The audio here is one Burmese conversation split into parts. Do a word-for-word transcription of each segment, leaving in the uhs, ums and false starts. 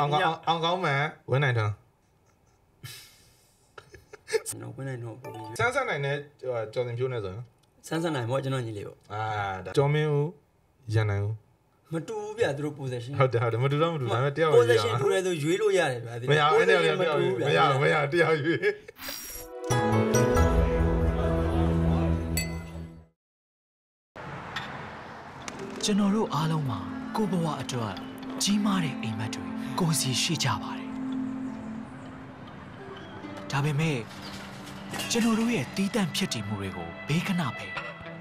အောင်ကောင်းအောင်ကောင်းမှဝင်းနိုင်ထွန်းနော်ဝင်းနိုင်တော့ပို့ပြီးစန်းစန်းနိုင်နဲ့ကျော်စင်ဖြိုးနဲ့ဆိုရင်ဆန်းဆန်းနိုင်မောကျွန်တော်ညီလေးပေါ့အာကျော်မင်းဦးရန်နိုင်ဦးမတူဘူးဗျသူတို့ position ဟုတ်တယ်ဟုတ်တယ်မတူတော့မတူဒါပေမဲ့တယောက်ရွေး position တူတယ်ဆိုရွေးလို့ရတယ်ဗျာမရအဲ့တယောက်တယောက်မရမရတယောက်ရွေးကျွန်တော်တို့အားလုံးမှာကိုဘဝအတွက်ကြီးမားတဲ့အိမ်မက်တွေကိုစီရှိကြပါတယ်ဒါပေမဲ့ကျွန်တော်တို့ရဲ့တီးတန့်ဖြစ်တည်မှုတွေကိုဘေးခဏပဲ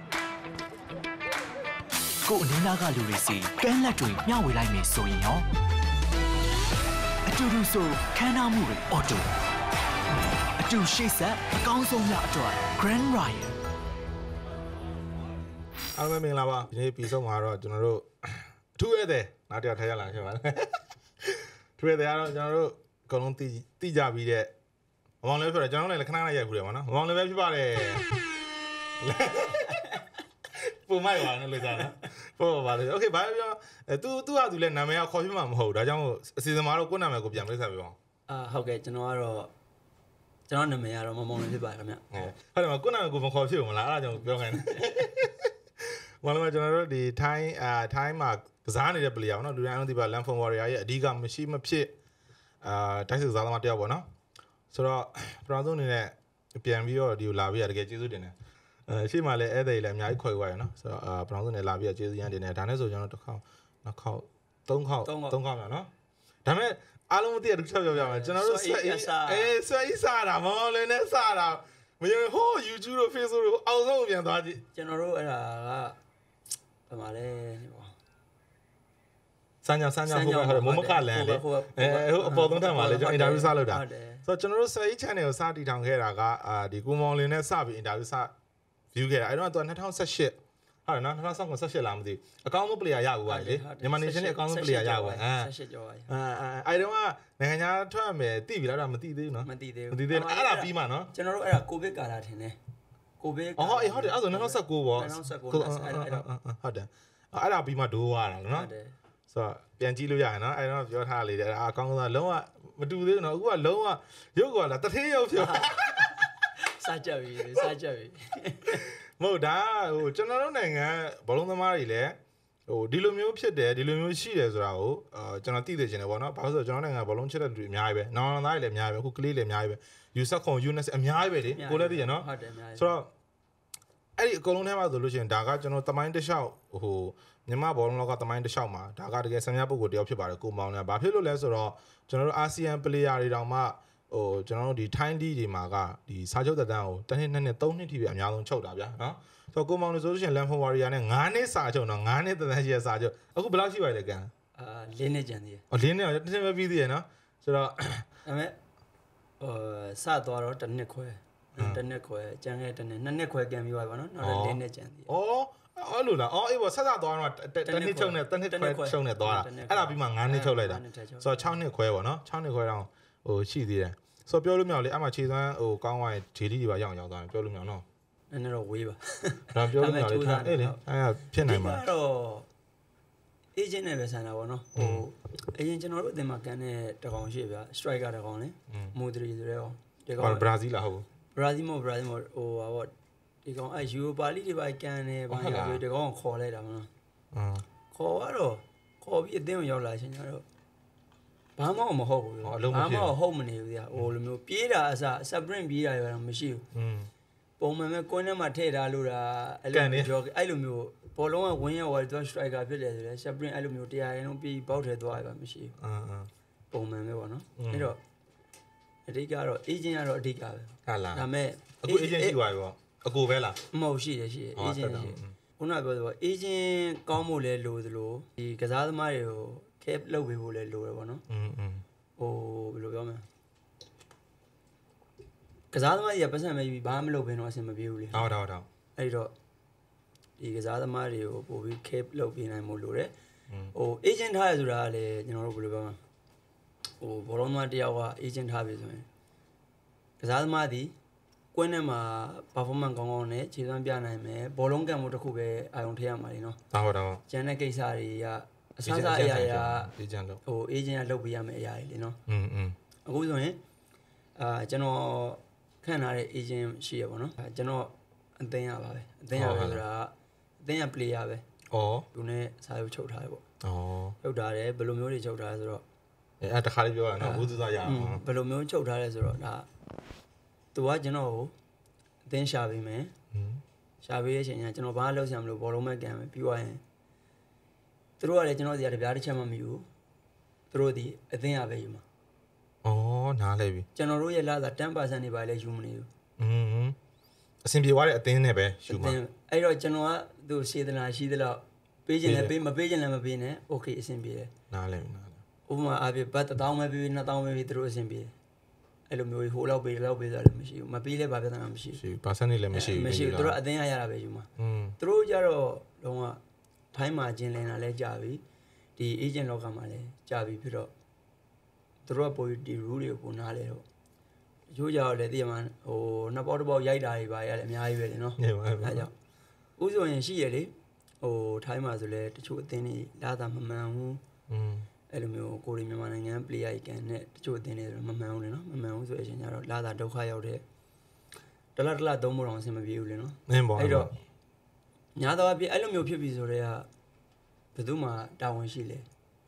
ကိုအလင်းသားကလူတွေစီကမ်းလက်တွေမျှဝေလိုက်မယ်ဆိုရင်ရောအတူတူဆိုခန်းနာမှုတွေအော်တိုအတူရှိတ်ဆက်အကောင်းဆုံးများအတွက် Grand Ryan အားလုံးမင်္ဂလာပါဒီနေ့ပြီးဆုံးမှာတော့ကျွန်တော်တို့အထူးရတဲ့နောက်တစ်ယောက်ထပ်ရလာခဲ့ပါလားထူးရတဲ့ကတော့ကျွန်တော်တို့အကုန်လုံးတိတိကြပြီးတဲ့မမောင်လေးပြောတယ်ကျွန်တော်လည်းခဏခဏရိုက်ခုတယ်ပေါ့နော်မမောင်လေးပဲဖြစ်ပါတယ်ပုံမိုက်ပါနော်လို့ကြားနော်ပုံပါလေโอเคဘာပြောအဲ तू तू က तू လည်းနာမည်ကခေါ်ပြမှာမဟုတ်ဒါကြောင့်အစီအစဉ်မှာတော့ကိုယ်နာမည်ကိုပြန်ပြဆက်ပေးပါအောင်အာဟုတ်ကဲ့ကျွန်တော်ကတော့ကျွန်တော်နာမည်ကတော့မမောင်လေးဖြစ်ပါတယ်ခင်ဗျဟုတ်တယ်မကိုယ်နာမည်ကိုမခေါ်ဖြစ်ဘူးမလားအဲ့ဒါကြောင့်ပြောခိုင်းတယ်ဘာလို့လဲကျွန်တော်တို့ဒီထိုင်းအာထိုင်းမှာကစားနေတဲ့ player ပေါ့နော်လူတိုင်းအောင်ဒီပါ Lamphon Warrior ရဲ့အဓိကမရှိမဖြစ်အာတိုက်စစ်ကစားသမားတယောက်ပေါ့နော်ဆိုတော့ပထမဆုံးအနေနဲ့ပြန်ပြီးတော့ဒီကိုလာပြီးရတကယ်ကျေးဇူးတင်တယ်အဲရှေ့မှာလည်းဧည့်သည်လည်းအများကြီးခေါ်ရွာရနော်ဆိုတော့အာပထမဆုံးနဲ့လာပြီးတော့ကျေးဇူးရမ်းတင်တယ်ဒါနဲ့ဆိုကျွန်တော်တစ်ခေါက်နှစ်ခေါက်သုံးခေါက်သုံးခေါက်နော်ဒါမဲ့အားလုံးမသိရတူချက်ပြောပြမယ်ကျွန်တော်တို့ဆွဲအေးအေးဆွဲအေးစားတာမော်လည်းနဲ့စားတာမရဟို YouTube တို့ Facebook တို့အောင်ဆုံးပြန်သွားကြည့်ကျွန်တော်တို့အဲ့ဒါကဘာမှလဲဟောစမ်းကြစမ်းကြဟိုဘက်ဟိုမမခလန်လေအဲဟိုအပေါ်သုံးထပ်မှာလေကျွန်တော် interview စလုပ်တာဆိုတော့ကျွန်တော်တို့ Sway channel ကိုစတည်ထောင်ခဲ့တာကအာဒီကိုမောင်လင်းနဲ့စပြီး interview စ view ခဲ့တာအဲ့တော့သူက၂၀၁၈ဟုတ်တယ်နော်၂၀၁၈လားမသိဘူးအကောင့်ဆုံး player ရဘူးပါလေမြန်မာ nation ရဲ့အကောင့်ဆုံး player ရပါအဲ၁၈ကျော်ပါအဲအဲ့တော့ကနိုင်ငံခြားထွက်မယ်တိပြီလားတော့မသိသေးဘူးနော်မသိသေးဘူးမသိသေးဘူးအဲ့ဒါပြီးမှနော်ကျွန်တော်တို့အဲ့ဒါကိုဗစ်ကာလာထင်တယ်ကိုဗစ်အော်အေးဟုတ်တယ်အဲ့ဆို၂၀၁၉ပေါ့၂၀၁၉အဲ့ဒါဟုတ်တယ်အဲ့ဒါပြီးမှဒိုးသွားတာနော်ဟုတ်တယ်ဆိုတော့ပြန်ကြည့်လို့ရရင်နော်အဲ့တော့ပြောထားလေတဲ့အာအကောင်းဆုံးလုံးဝမတူသေးဘူးနော်အခုကလုံးဝရုပ်ကလာတထေးရုပ်ဖြစ်စားကြပြီစားကြပြီမဟုတ်ဒါဟိုကျွန်တော်တို့နိုင်ငံဘောလုံးသမားတွေလည်းဟိုဒီလိုမျိုးဖြစ်တယ်ဒီလိုမျိုးရှိတယ်ဆိုတာကိုအာကျွန်တော်သိသိချင်တယ်ပေါ့နော်ဘာလို့ဆိုတော့ကျွန်တော်နိုင်ငံဘောလုံးချစ်တဲ့လူတွေအများကြီးပဲနောင်နောင်သားတွေလည်းအများကြီးပဲအခုကလေးတွေအများကြီးပဲယူဆက်ခွန်ယူနက်အများကြီးပဲလေကိုလည်းသိရနော်ဟုတ်တယ်အများကြီးဆိုတော့အဲ့ဒီအကုန်လုံးထဲမှာဆိုလို့ရှိရင်ဒါကကျွန်တော်တမိုင်းတစ်လျှောက်ဟိုမြန်မာဘောလုံးလောကတမိုင်းတစ်လျှောက်မှာဒါကတကယ်ဆံမြပုဂ္ဂိုလ်တယောက်ဖြစ်ပါတယ်ကိုမောင်လည်းဘာဖြစ်လို့လဲဆိုတော့ကျွန်တော်တို့အာဆီယံ player တွေတောင်မှဟိုကျွန်တော်တို့ဒီထိုင်းဒီတွေမှာကဒီစာချုပ်သက်တမ်းကိုတစ်နှစ်နှစ်နှစ်သုံးနှစ်ထိပဲအများဆုံးချုပ်တာဗျာနော်ဆိုတော့ကိုမောင်လည်းဆိုလို့ရှိရင် Lamphon Warrior နဲ့၅နှစ်စာချုပ်တော့၅နှစ်သက်တမ်းရှိတဲ့စာချုပ်အခုဘယ်လောက်ရှိပါလဲကန်အာ၄နှစ်ကျန်သေးတယ်အော်၄နှစ်တော့တစ်နှစ်ပဲပြီးသေးတယ်နော်ဆိုတော့ဒါပေမဲ့ဟိုစသွားတော့တစ်နှစ်ခွဲတစ်နှစ်ခွဲကျန်ခဲ့တစ်နှစ်နှစ်နှစ်ခွဲပြန်ပြီးသွားပါတော့နောက်တော့၄နှစ်ကျန်သေးတယ်ဩအဲ့လိုလားအော်အေးပေါ့ဆက်ဆက်သွားတော့တစ်နှစ်ချုပ်နဲ့တစ်နှစ်ခွဲချုပ်နဲ့သွားတာအဲ့ဒါပြီးမှ၅နှစ်ချုပ်လိုက်တာဆိုတော့၆နှစ်ခွဲပေါ့နော်၆နှစ်ခွဲတော့ဟိုရှိသေးတယ်ဆိုတော့ပြောလို့မရလေအဲ့မှာခြေစွမ်းဟိုကောင်းသွားရင်ဂျေလီတွေပါရအောင်ရောက်သွားတယ်ပြောလို့မရနော်နည်းနည်းတော့ဝေးပါဒါပြောလို့မရလေအဲ့လေအဲ့ဖြစ်နိုင်မှာတော့ agent နဲ့ပဲဆန်တာပေါ့နော်ဟို agent ကျွန်တော်တို့အတင်မှာကန်တဲ့တကောင်ရှိဗျာ striker တကောင်လေမိုဒရီဆိုတဲ့ကောင်ဒီကောင်ဘရာဇီးလားဟုတ်ဘရာဇီးမို့ဘရာဇီးမို့ဟိုဟာပေါ့ဒီကောင်အဲယူရိုပါလိတွေပါကန်တယ်ဘာလို့လဲဒီကောင်ခေါ်လိုက်တာမလားအင်းခေါ်တော့ခေါ်ပြီးအတင်းကိုရောက်လာရှင်ကျတော့ဘာမှမဟုတ်ဘူးဘာမှဟုတ်မနေဘူးဗျာဟိုလိုမျိုးပြေးတာအစား sprint ပြေးတာရောမရှိဘူးอืมပုံမှန်ပဲကွင်းထဲမှာထည့်ထားလို့တာအဲ့လိုမျိုးအဲ့လိုမျိုးဘောလုံးကဝင်းရောက်သွား striker ဖြစ်တယ်ဆိုလဲ sprint အဲ့လိုမျိုးတရားရင်လုံးပြေးပေါက်ထဲသွားရပါမရှိဘူးအင်းအင်းပုံမှန်ပဲပေါ့နော်အဲ့တော့အဓိကတော့ agent ကတော့အဓိကပဲဟုတ်လားဒါမဲ့အခု agent ရှိသွားပြီပေါ့အကိုပဲလားမဟုတ်ရှိတယ်ရှိတယ် agent ရှိခုနကပြောသလို agent ကောင်းဖို့လဲလိုသလိုဒီကစားသမားတွေကို cap လုပ်ပေးဖို့လဲလိုတယ်ပေါ့နော်อืมอืมဟိုဘယ်လိုပြောမလဲကစားသမားကြီးကပတ်စံမဲ့ပြီးဘာမှမလုပ်ဘဲတော့အဆင်မပြေဘူးလေဟုတ်ဟုတ်ဟုတ်အဲ့တော့ဒီကစားသမားတွေကိုပို့ပြီး cap လုပ်ပေးနိုင်မှုလိုတယ်ဟို agent ထားရဆိုတာကလည်းကျွန်တော်တို့ဘယ်လိုပြောမလဲဟိုဘောလုံးသမားတယောက်က agent ထားပြီဆိုရင်ကစားသမားဒီကွင်းထဲမှာ performance ကောင်းကောင်းနဲ့ခြေစွမ်းပြနိုင်မယ်ဘောလုံးကန်မှုတစ်ခုပဲအာရုံထည့်ရမှာလीနော်ဟုတ်ဟုတ်ကျန်တဲ့ကိစ္စတွေကအအစားစားအရာရာအေဂျင့်လို့ဟို agent ကလုပ်ပေးရမယ့်အရာတွေလေနော်อืมอืมအခုဆိုရင်အာကျွန်တော်ခန့်ထားတဲ့ agent ရှိရပါတော့ကျွန်တော်အသင်းရပါပဲအသင်းရပဲဆိုတာအသင်းရ player ပဲဩသူနဲ့စာရုပ်ချုပ်ထားတယ်ပေါ့ဩချုပ်ထားတယ်ဘယ်လိုမျိုးတွေချုပ်ထားလဲဆိုတော့အဲအဲ့တခါလေးပြောရအောင်ဘူးသူစားရအောင်ဘယ်လိုမျိုးချုပ်ထားလဲဆိုတော့ဒါသူကကျွန်တော်ကိုအသင်းရှာပေးမယ်อืมရှာပေးတဲ့အချိန်ကျကျွန်တော်ဘာမှလုပ်ဆရာမလို့ဘောလုံးမဲ့ကန်မယ်ပြီးသွားရင်သူတို့ကလည်းကျွန်တော်စီကတပြားတစ်ချက်မှမယူသူတို့ဒီအသင်းရပဲယူမှာဩနားလဲပြီကျွန်တော်တို့ရဲ့လာတာ ten percent နေပါလေယူမနေဘူးอืมအဆင်ပြေသွားတဲ့အသင်းနဲ့ပဲယူမှာအဲ့တော့ကျွန်တော်ကသူ့စေတနာရှိသလောက်ပေးခြင်းလည်းပေးမပေးခြင်းလည်းမပေးနဲ့ okay အဆင်ပြေတယ်နားလဲနားလဲဥပမာအားဖြင့်ဘတ်တစ်သောင်းပဲပေးနှစ်သောင်းပဲပေးသူတို့အဆင်ပြေတယ်အဲ့လိုမျိုးဟိုလောက်ပေးလောက်ပေးဆိုတာလည်းမရှိဘူးမပေးလဲဘာပြဿနာမရှိရှိ percentage လည်းမရှိဘူးမရှိဘူးသူတို့အသင်းရရတာပဲယူမှာอืมသူတို့ကြတော့လုံးဝထိုင်းမှာကျင်လည်တာလဲကြာပြီဒီ agent လောကမှာလဲကြာပြီဖြစ်တော့သူတို့ကပိုဒီ rule တွေကိုပုံနားလဲတော့ရိုးကြတော့လေတည်မှာဟိုနှစ်ပေါက်တစ်ပေါက်ရိုက်တာတွေပါရတယ်အများကြီးပဲလေနော်နေပါဘူးအဲကြောင့်ဥဆိုရင်ရှိရလေဟိုထိုင်းမှာဆိုလဲတချို့အသင်းတွေလာတာမမှန်ဘူးอืมအဲ့လိုမျိုးကိုရီမြန်မာနိုင်ငံ player ကြီးကန်နဲ့တချို့အသင်းတွေဆိုမမှန်ဘူးလေနော်မမှန်ဘူးဆိုတဲ့အချိန်ကျတော့လာတာဒုက္ခရောက်တဲ့တလားတလားသုံးဖို့တော့အဆင်မပြေဘူးလေနော်နင်းပါအဲ့တော့ညာတော့အပြည့်အဲ့လိုမျိုးဖြစ်ပြီဆိုတော့ဘယ်သူမှတာဝန်ရှိလဲ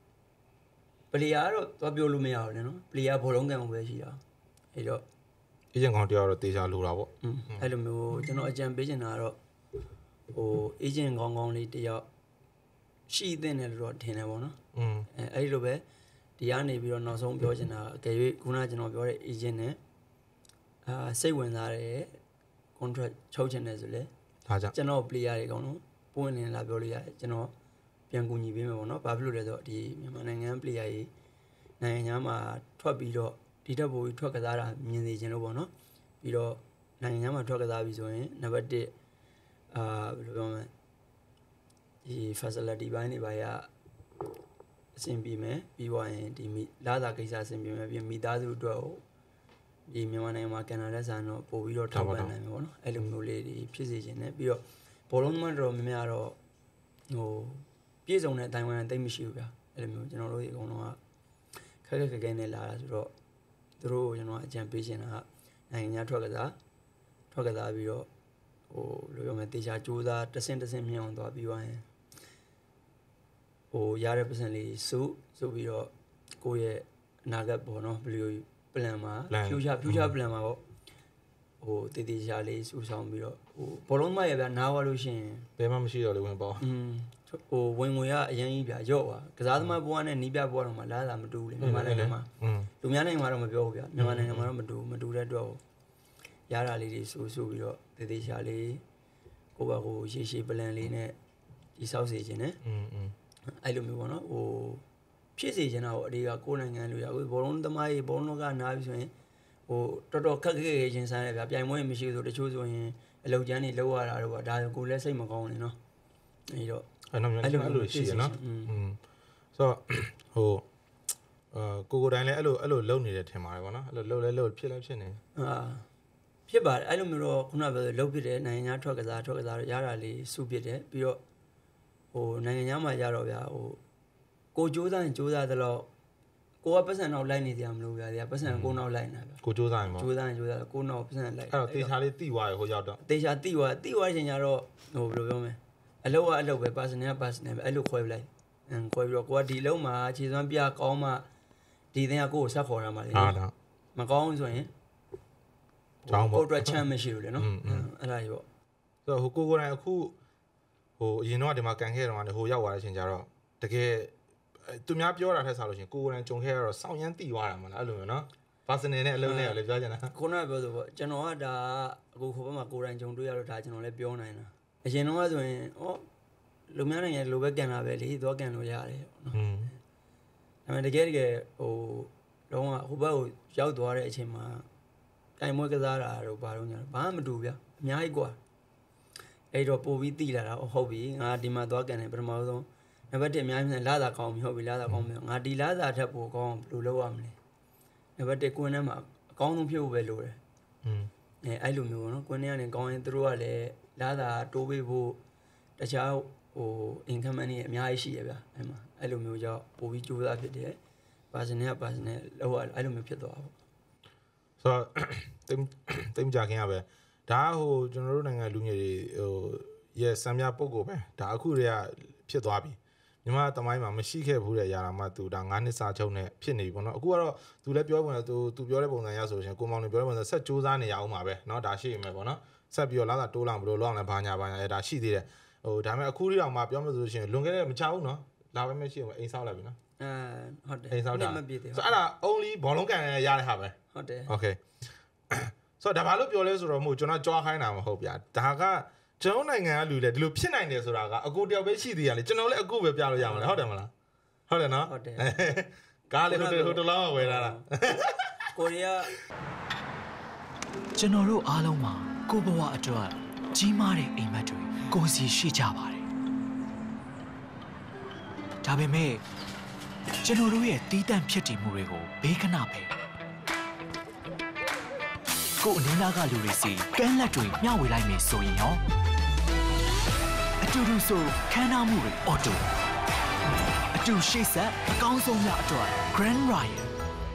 player ကတော့သွားပြောလို့မရဘူးလေနော် player ဘောလုံးကန်အောင်ပဲရှိတာအဲ့တော့အေဂျင့်ကောင်တယောက်တော့တေချာလိုတာပေါ့အဲ့လိုမျိုးကျွန်တော်အကြံပေးချင်တာကတော့ဟို agent ကောင်းကောင်းလေးတယောက်ရှိတဲ့တယ်လို့တော့ထင်တယ်ပေါ့နော်อืมအဲအဲ့လိုပဲဒီကနေပြီးတော့နောက်ဆုံးပြောချင်တာအကယ်၍ခုနကကျွန်တော်ပြောတဲ့ agent နဲ့အာစိတ်ဝင်စားတဲ့ contract ချုပ်ချင်တယ်ဆိုလေဒါကြောင့်ကျွန်တော် player တွေအကုန်လုံးပွင့်နေလာပြောလို့ရတယ်ကျွန်တော်ပြန်ကူညီပေးမယ်ပေါ့နော်ဘာဖြစ်လို့လဲဆိုတော့ဒီမြန်မာနိုင်ငံ player ကြီးနိုင်ငံခြားမှာထွက်ပြီးတော့ဒီတက်ပိုးကြီးထွက်ကစားတာမြင်နေခြင်းလို့ပေါ့နော်ပြီးတော့နိုင်ငံခြားမှာထွက်ကစားပြီဆိုရင်နံပါတ်တစ်အာဘယ်လိုပြောမလဲဒီ facility ဘိုင်းတွေပါရအဆင်ပြေမယ်ပြီးသွားရင်ဒီလာသာကိစ္စအဆင်ပြေမယ်ပြီးမိသားစုအတွက်ဟိုဒီမြန်မာနိုင်ငံမှာကန်နာလက်ဆန်တော့ပို့ပြီးတော့ထောက်ပံ့နိုင်မယ်ပေါ့နော်အဲ့လိုမျိုးလေးတွေဖြစ်စေခြင်းနဲ့ပြီးတော့ဘောလုံးသမားတော်များများတော့ဟိုပြည့်စုံတဲ့အတိုင်းဝိုင်းတိတ်မရှိဘူးဗျာအဲ့လိုမျိုးကျွန်တော်တို့ဒီအကုန်လုံးကခက်ခက်ခက်ခဲနဲ့လာတာဆိုတော့သူတို့ကျွန်တော်အကြံပေးရှင်တာကနိုင်ငံခြားထွက်ကစားထွက်ကစားပြီးတော့ဟိုလိုပြောမယ်တေချာစူးစားတဆင့်တဆင့်မြင်အောင်သွားပြီးသွားရင်ဟိုရတဲ့ပတ်စံလေးစုစုပြီးတော့ကိုယ့်ရဲ့အနာဂတ်ပေါ့နော်ဘယ်လို plan မှာ future future plan မှာပေါ့ဟိုတေတေချာလေးစူဆောင်ပြီးတော့ဟိုဘောလုံးမရဗျာနားသွားလို့ရှိရင်ဘယ်မှမရှိတော့လေဝင်ပေါ့อืมဟိုဝင်ငွေကအရင်ကြီးဗျာရော့ပါကစားသမားဘွားနဲ့နီးပြဘွားတော့မှလားလာမတူဘူးလေမြန်မာနိုင်ငံမှာอืมလူများနိုင်ငံမှာတော့မပြောဘူးဗျာမြန်မာနိုင်ငံမှာတော့မတူမတူတဲ့အတွက်ရတာလေးတွေစူးစူးပြီးတော့တေတေချာလေးကိုယ့်ဘာကိုရှေ့ရှေ့ plan လေးနဲ့ဒီဆောက်စေခြင်းနဲ့อืมอืมအဲ့လိုမျိုးပေါ့နော်ဟိုဖြစ်စေချင်တာပေါ့အတွေကကိုယ်နိုင်ငံလူရအခုဘောလုံးသမားကြီးဘောလုံးကနားပြီဆိုရင်ဟိုတော်တော်ခက်ခဲခဲချင်းဆိုင်ရဗျာပြိုင်ပွဲမရှိဆိုတချို့ဆိုရင်အလုပ်ကျန်းတွေလောက်ရတာတော့ဒါကိုလည်းစိတ်မကောင်းနေနော်အဲ့တော့အဲ့တော့မျိုးအဲ့လိုရှိရနော်อืมဆိုတော့ဟိုအာကိုကိုတိုင်းလည်းအဲ့လိုအဲ့လိုလုံနေတယ်ထင်ပါတယ်ဗောနော်အဲ့လိုလုံလဲလုံဖြစ်လဲဖြစ်နေအာဖြစ်ပါတယ်အဲ့လိုမျိုးတော့ခုနကပြောလုတ်ဖြစ်တယ်နိုင်ငံခြားထွက်ကစားထွက်ကစားရတာလေးစုဖြစ်တယ်ပြီးတော့ဟိုနိုင်ငံခြားမှာကြတော့ဗျာဟိုကိုကြိုးစားရင်ကြိုးစားသလောက်ကိုကပတ်စံတော့လိုက်နေကြမလို့ဗျာဒီကပတ်စံကိုနောက်လိုက်နေတာဗျာကိုစူးစမ်းရင်ဗောကြိုးစားရင်ကြိုးစားကိုနောက်ပတ်စံလိုက်အဲ့တော့တေချာလေးတိသွားရဟိုရောက်တော့တေချာတိသွားတိသွားချိန်ကျတော့ဟိုဘယ်လိုပြောမလဲအလုပ်ကအလုပ်ပဲ personal personal ပဲအဲ့လိုခွဲပလိုက်အမ်ခွဲပြီးတော့ကိုကဒီလုံးမှာခြေစွမ်းပြကောင်းမှဒီသင်ကကိုကိုဆက်ခေါ်ရမှာလေဟာတော့မကောင်းဆိုရင်ကျောင်းပေါ့ကိုအတွက်ချမ်းမရှိဘူးလေနော်အဲ့ဒါကြီးပေါ့ဆိုတော့ဟိုကိုကိုတိုင်းအခုဟိုအရင်တော့ဒီမှာကန်ခဲ့တော့ဟိုရောက်သွားတဲ့အချိန်ကျတော့တကယ်သူများပြောတာထက်စားလို့ရှင်ကိုကိုတိုင်းကြုံခဲ့ရတော့စောင့်ရမ်းတိသွားတာမလားအဲ့လိုမျိုးနော် personal နဲ့အလုံးနဲ့လည်းပြောချင်တာခုနကပြောဆိုပေါ့ကျွန်တော်ကဒါအခုခိုးဘက်မှာကိုယ်တိုင်ကြုံတွေ့ရတော့ဒါကျွန်တော်လည်းပြောနိုင်တာအရင်တော့ဆိုရင်ဩလူများနိုင်ငံလိုပဲကန်လာပဲလေသွားကန်လို့ရတယ်ပေါ့နော်อืมဒါပေမဲ့တကယ်တကယ်ဟိုလုံးဝဟိုဘက်ကိုရောက်သွားတဲ့အချိန်မှာတိုင်မွေးကစားတာတော့ဘာလို့ညာဘာမှမတူဗျာအများကြီးกว่าအဲ့တော့ပို့ပြီးတိလာတာဟုတ်ပြီငါဒီမှာသွားကန်တယ်ပထမဆုံးနံပါတ်တစ်အများကြီးလာတာကောင်းပြီဟုတ်ပြီလာတာကောင်းပြီငါဒီလာတာထက်ပိုကောင်းဘယ်လိုလုပ်ရမလဲနံပါတ်တစ်ကွင်းထဲမှာအကောင်းဆုံးဖြစ်ဖို့ပဲလိုတယ်อืมအဲအဲ့လိုမျိုးပေါ့နော်ကွင်းထဲကနေကောင်းရင်သူတို့ကလည်းလာတာတိုးပေးဖို့တခြားဟို income money အများကြီးရှိရဗျအဲ့မှာအဲ့လိုမျိုးကြောင့်ပို့ပြီးကြိုးစားဖြစ်တယ် personal က personal လောက်အဲ့လိုမျိုးဖြစ်သွားပါဘူးဆိုတော့တိမ်တိမ်ကြခင်ရပဲဒါဟိုကျွန်တော်တို့နိုင်ငံလူငယ်တွေဟိုရဲ့စံပြပုံကိုပဲဒါအခုတည်းကဖြစ်သွားပြီမြန်မာတမိုင်းမှာမရှိခဲ့ဘူးတဲ့ຢာလာမှသူဒါငါးနှစ်စာချုပ်နဲ့ဖြစ်နေပြီပေါ့နော်အခုကတော့သူလည်းပြောပုံနဲ့သူသူပြောတဲ့ပုံစံရဆိုရှင်ကိုမောင်နေပြောတဲ့ပုံစံဆက်စူးစမ်းနေရအောင်ပါပဲเนาะဒါရှိရမယ်ပေါ့နော်ဆက်ပြီးတော့လာတာတိုးလောင်ဘယ်လိုလောက်အောင်လဲဘာညာဘာညာအဲဒါရှိသေးတယ်ဟိုဒါပေမဲ့အခုထိတော့မှပြောမှဆိုရှင်လွန်ခဲ့တဲ့မချဘူးเนาะလာပဲမရှိဘူးအိမ်ဆောက်လိုက်ပြီเนาะအဲဟုတ်တယ်အိမ်ဆောက်တာမပြည့်သေးဘူးဆိုအဲ့ဒါ only ဘောလုံးကန်ရတဲ့ဟာပဲဟုတ်တယ် okay ဆိုတော့ဒါဘာလို့ပြောလဲဆိုတော့မို့ကျွန်တော်ကြွားခိုင်းတာမဟုတ်ဗျာဒါကကျွန်တော်နိုင်ငံကလူလေဒီလိုဖြစ်နိုင်တယ်ဆိုတာကအကူတယောက်ပဲရှိသေးရလေကျွန်တော်လည်းအကူပဲပြလို့ရမှာလေဟုတ်တယ်မလားဟုတ်တယ်နော်ဟုတ်တယ်ကားလေဟိုဟိုတလောဝယ်လာတာကိုရီးယားကျွန်တော်တို့အားလုံးမှာကိုဘဝအတွက်ကြီးမားတဲ့အိမ်မက်တွေကိုစီရှိကြပါတယ်ဒါပေမဲ့ကျွန်တော်တို့ရဲ့တီးတန့်ဖြစ်တည်မှုတွေကိုဘေးခဏပဲကိုအနည်းနာကလူတွေစီကမ်းလက်တွေမျှဝေလိုက်မယ်ဆိုရင်ရောအတူတူဆိုခမ်းနားမှုတွေအော်တိုအတူရှိဆက်အကောင်းဆုံးများအတွက် Grand Royal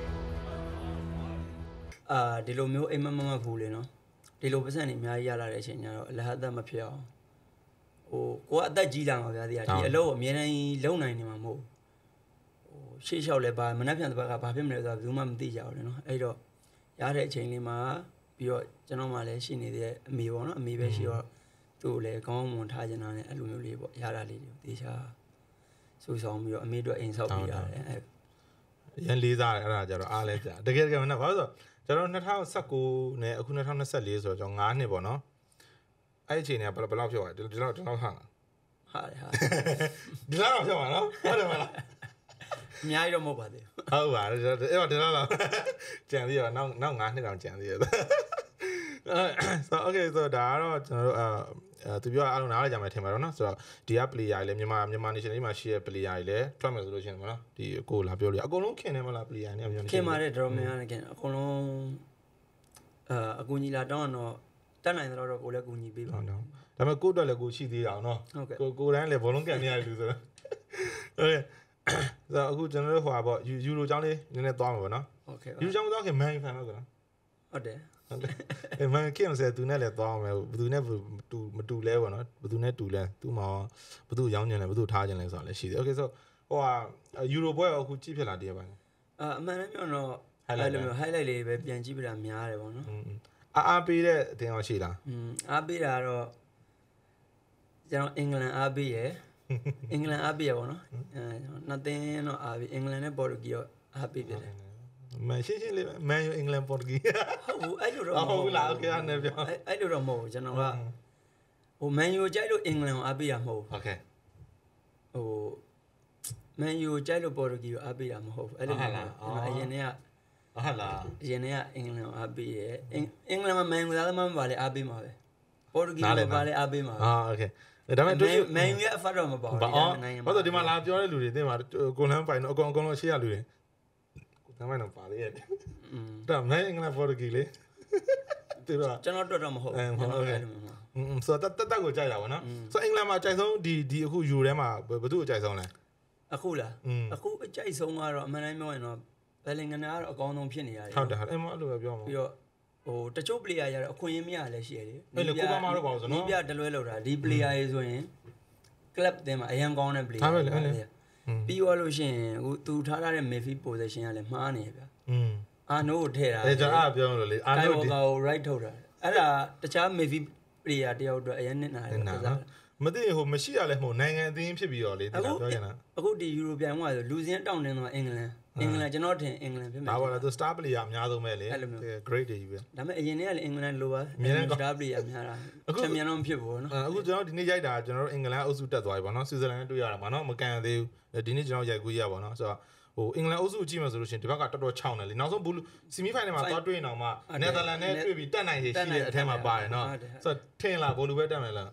အာဒီလိုမျိုးအိမ်မမမဘူးလေနော်ဒီလိုပတ်စံနေအများကြီးရလာတဲ့အချိန်ကျတော့အလဟတ်မဖြစ်အောင်ဟိုကိုကအသက်ကြီးလာမှာဗျာဒီဒီအလုပ်အများကြီးလုံနိုင်နေမှာမဟုတ်ဟိုရှေ့လျှောက်လဲပါမနှက်ပြန်တစ်ပတ်ကဘာဖြစ်မလဲဆိုတာဘယ်သူမှမသိကြဘူးလေနော်အဲ့တော့ရတဲ့အချိန်လေးမှာပြီးတော့ကျွန်တော်မှလည်းရှိနေတဲ့အမေပေါ့နော်အမေပဲရှိတော့သူ့ကိုလည်းကောင်းမွန်ထားခြင်းနဲ့အဲ့လိုမျိုးလေးပေါ့ရတာလေးတွေတေချာစူဆောင်ပြီးတော့အမေတို့အိမ်ဆောက်ပြီးရတယ်အဲ့ရန်လေးစားတယ်အဲ့ဒါကြတော့အားလဲကြာတကယ်တကယ်မနဲ့ဘာလို့ဆိုကျွန်တော်2019နဲ့အခု2024ဆိုတော့ကျွန်တော်၅နှစ်ပေါ့နော်အဲ့အချိန်ကဘယ်လောက်ဖြစ်သွားလဲဒီလောက်ဒီလောက်ဟာဟာလေဟာဒီလောက်တော့ဖြစ်သွားနော်ဟုတ်တယ်မလားအများကြီးတော့မဟုတ်ပါသေးဘူးဟုတ်ပါတယ်အဲ့တော့ဒီလောက်တော့ကြံသေးရနောက်နောက်၅နှစ်တောင်ကြံသေးရဆိုတော့ okay ဆိုတော့ဒါကတော့ကျွန်တော်တို့အဲသူပြောအားလုံးနားလည်ကြမယ်ထင်ပါတော့နော်ဆိုတော့ဒီက player တွေလည်းမြန်မာမြန်မာ nation လေးမှာရှိတဲ့ player တွေလည်းထွက်မယ်ဆိုလို့ရှိရင်ပေါ့နော်ဒီကိုလာပြောလို့အကုန်လုံးခင်တယ်မလား player တွေပြောနေခင်ပါတယ်တော်များများခင်အကုန်လုံးအာအကူညီလာတောင်းတော့တက်နိုင်တော့တော့ကိုလည်းကူညီပေးပါတော့ဒါပေမဲ့ကိုတော့လည်းကိုရှိသေးတာနော်ကိုကိုတိုင်းလည်းဘောလုံးကန်နေရတယ်လို့ဆိုတော့ okay ဆိုတော့အခုကျွန်တော်တို့ဟိုပါပေါ့ယူရိုကျောင်းလေးနည်းနည်းသွားမှာပေါ့နော်โอเคယူရိုကျောင်းသွားခင်မန်ယူဖန်လို့ဆိုတော့ဟုတ်တယ်ဟုတ်တယ်အဲမန်ကင်ဆယ်သူနဲ့လည်းသွားမယ်ဘယ်သူနဲ့တူမတူလဲပေါ့နော်ဘယ်သူနဲ့တူလဲသူ့မှာဘယ်သူရောင်းကျင်လဲဘယ်သူထားကျင်လဲဆိုတာလည်းရှိတယ်โอเคဆိုဟိုဟာယူရိုပွဲအခုကြည့်ဖြစ်လာတည်းပါလဲအာအမှန်တမ်းပြောတော့အဲ့လိုမျိုး highlight လေးပဲပြန်ကြည့်ပြတာများတယ်ပေါ့နော်အားအားပေးတဲ့အတင်းအောင်ရှိလားอืมအားပေးတာတော့ကျွန်တော်အင်္ဂလန်အားပေးရယ်အင်္ဂလန်အားပေးရပေါ့နော်အဲနှစ်သင်းတော့အားပေးအင်္ဂလန်နဲ့ပေါ်တူဂီရောအားပေးဖြစ်တယ်မန်ရှင်းရှင်းလေးမန်ယူအင်္ဂလန်ပေါ်တူဂီဟုတ်ဘူးအဲ့လိုတော့မဟုတ်လားโอเคအဲ့နဲ့ပြောအဲ့လိုတော့မဟုတ်ဘူးကျွန်တော်ကဟိုမန်ယူကြိုက်လို့အင်္ဂလန်ကိုအားပေးတာမဟုတ်ဘူးโอเคဟိုမန်ယူကြိုက်လို့ပေါ်တူဂီကိုအားပေးတာမဟုတ်ဘူးအဲ့လိုမျိုးအရင်တည်းကဟုတ်လားအရင်တည်းကအင်္ဂလန်ကိုအားပေးတယ်အင်္ဂလန်မှာမန်ယူသားသမားမပါလေအားပေးမှာပဲပေါ်တူဂီကိုပါလေအားပေးမှာအာโอเคဒါပေမဲ့မန်ယူရဲ့အဖတ်တော့မပါဘူးနိုင်ငံမှာဘာလို့ဒီမှာလာပြောတဲ့လူတွေတင်မှာကိုလန်းပိုင်တော့အကောင်အကောင်လုံးရှေ့ရလူတွေကိုလန်းပိုင်တော့ပါလေရဲ့อืมဒါမန်အင်္ဂလန်ပေါ်တူဂီလေသူကကျွန်တော်တော့တော့မဟုတ်ဘူးကျွန်တော်အဲ့လိုမျိုးอืมဆိုတော့တက်တက်ကိုကြိုက်တာဗောနော်ဆိုတော့အင်္ဂလန်မှာအကြိုက်ဆုံးဒီဒီအခုယူထဲမှာဘယ်သူအကြိုက်ဆုံးလဲအခုလားအခုအကြိုက်ဆုံးကတော့အမှန်တိုင်းပြောရင်တော့ဘယ်လင်ကနေကတော့အကောင်းဆုံးဖြစ်နေရတယ်ဟုတ်တယ်အဲ့မအဲ့လိုပဲပြောမှာပြီးတော့ဟိုတချို့ player ရတော့အခွင့်အရေးမရလည်းရှိရတယ်အဲ့လေကိုပါမာတော့ပါဆိုနော်ဒီပြတလွဲလောက်တာဒီ player ရေးဆိုရင် club တင်မှာအရင်ကောင်းတဲ့ player ဟုတ်တယ်လေပြီးသွားလို့ရှိရင်အခုသူထားထားတဲ့ midfield position ကလည်းမှားနေဗျာอืมအာနိုးကိုထည့်တာအဲကျွန်တော်အားပြောလို့လေအာနိုးဒီကို right ထုတ်တာအဲ့ဒါတခြား midfield player တယောက်အတွက်အရင်နစ်နာတယ်ကစားမသိဟိုမရှိရလဲမဟုတ်နိုင်ငံအသင်းဖြစ်ပြီးတော့လေဒီလိုပြောချင်တာအခုဒီ European ကဆိုလူစင်းတောင်းတင်းသွားအင်္ဂလန်အင်္ဂလန်ကျွန်တော်ထင်အင်္ဂလန်ဖြစ်မယ်ဒါပါလားသူ star player အများဆုံးပဲလေ great တွေကြီးပဲဒါပေမဲ့အရင်ကလည်းအင်္ဂလန်လိုပါ star player များတာချန်ပီယံတော့ဖြစ်ဘူးနော်အခုကျွန်တော်ဒီနေ့ရိုက်တာကျွန်တော်တို့အင်္ဂလန်အုပ်စုတက်သွားပြီပေါ့နော်ဆွစ်ဇာလန်နဲ့တွေ့ရတာမှာနော်မကန်သေးဘူးဒီနေ့ကျွန်တော်ရိုက်ကူးရပါတော့ဆိုတော့ဟိုအင်္ဂလန်အုပ်စုကြည့်မှဆိုလို့ရှိရင်ဒီဘက်ကတော်တော်ချောင်းတယ်လေနောက်ဆုံးဘူးဆီမီဖိုင်နယ်မှာသွားတွေ့နေအောင်မှနယ်သာလန်နဲ့တွေ့ပြီးတက်နိုင်ရရှိတဲ့အထက်မှာပါတယ်နော်ဆိုတော့ထင်လားဘိုလူပဲတက်မယ်လား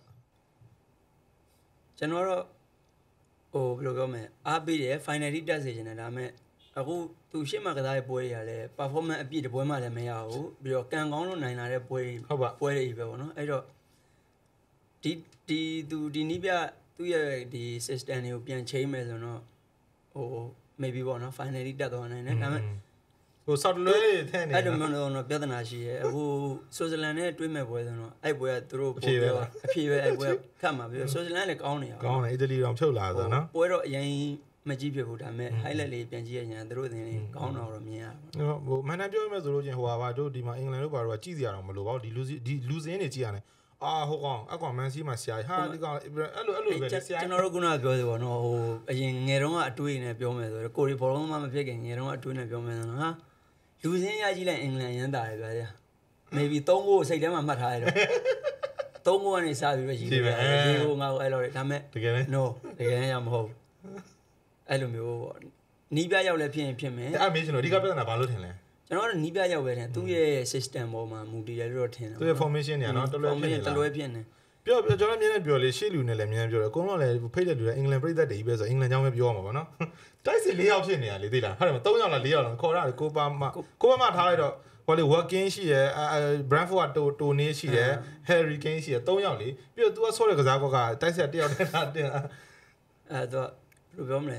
ကျွန်တော်တော့ဟိုဘယ်လိုပြောမလဲအားပေးတယ် final ထိတက်စေချင်တယ်ဒါပေမဲ့အခုသူရှေ့မှာကစားတဲ့ပွဲတွေကလည်း performance အပြည့်တပွဲမှလည်းမရဘူးပြီးတော့ကန်ကောင်းလို့နိုင်လာတဲ့ပွဲပွဲတွေပဲပေါ့နော်အဲ့တော့ဒီဒီသူဒီနီးပြသူ့ရဲ့ဒီ system တွေကိုပြန် change မယ်ဆိုတော့ဟို maybe ပေါ့နော် finally တက်သွားနိုင်တယ်ဒါပေမဲ့ဟို software တွေထဲနေအဲ့လိုမျိုးတော့ပြဿနာရှိရဲဟို Switzerland နဲ့တွေးမဲ့ပွဲဆိုတော့အဲ့ပွဲကသူတို့ပို့ပြောအဖြေပဲအဲ့ပွဲခတ်မှာပြီးတော့ Switzerland လည်းကောင်းနေရအောင်ကောင်းတယ် Italy တော့ဖြုတ်လာဆိုနော်ပွဲတော့အရင်မကြည့်ဖြစ်ဘူးဒါပေမဲ့ highlight လေးပြန်ကြည့်ရရင်သူတို့အရင်ကောင်းတော့တော့မြင်ရပါဟိုမှန်တယ်ပြောမယ်ဆိုလို့ချင်းဟိုပါတို့ဒီမှာအင်္ဂလန်တို့ဘာလို့ကကြည့်စရာတော့မလိုပါဘူးဒီလူဒီလူစင်းတွေကြည့်ရတယ်အာဟုတ်ကောင်အကွာမန်စီမှာဆရာဟာဒီကောင်အဲ့လိုအဲ့လိုပဲဆရာကျွန်တော်တို့ကပြောသေးပါတော့ဟိုအရင်ငယ်တုန်းကအတွေးနဲ့ပြောမယ်ဆိုတော့ကိုရီဘောလုံးမှမဖြစ်ခင်ငယ်တုန်းကအတွေးနဲ့ပြောမယ်ဆိုတော့ဟာလူစင်းရကြည့်လိုက်အင်္ဂလန်ရမ်းတာတယ်ဗျာ maybe သုံးကိုစိတ်ထဲမှာမှတ်ထားရတော့သုံးကိုကနေစပြီးပဲရှိတယ်ဒီကိုငါ့ကိုအဲ့လိုဒါပေမဲ့တကယ်လဲ no တကယ်ရမဟုတ်အဲ့လိုမျိုးပေါ့နီးပြရောက်လည်းဖြစ်ရင်ဖြစ်မယ်အဲ့မေးရှင်တို့ဒီကပြဿနာဘာလို့ထင်လဲကျွန်တော်ကနီးပြရောက်ပဲထင်သူ့ရဲ့ system ပေါ်မှာမူတည်ရလို့ထင်တယ်သူ့ရဲ့ formation တွေနော်တလွဲဖြစ်နေလားတလွဲဖြစ်နေပြောပြောကျွန်တော်မြင်နေပြောလေရှေ့လူနဲ့လည်းမြင်ပြောတယ်အကုန်လုံးလည်းဖိတ်တဲ့လူတွေအင်္ဂလန်ပြည်သက်တွေကြီးပဲဆိုအင်္ဂလန်ကြောင်းပဲပြောရမှာပေါ့နော်တိုက်စစ်၄ယောက်ဖြစ်နေရလေသိလားဟုတ်တယ်မ၃ယောက်လား၄ယောက်လားခေါ်ရတယ်ကိုပါမကိုပါမထားလိုက်တော့ဟိုလေ working ရှိရယ် Brentford ကတိုတိုနေရှိရယ် Harry Kane ရှိရယ်၃ယောက်လေပြီးတော့ तू ကဆော့တဲ့ကစားကွက်ကတိုက်စစ်တယောက်တည်းထားတင်အဲ့တော့ဘယ်လိုပြောမလဲ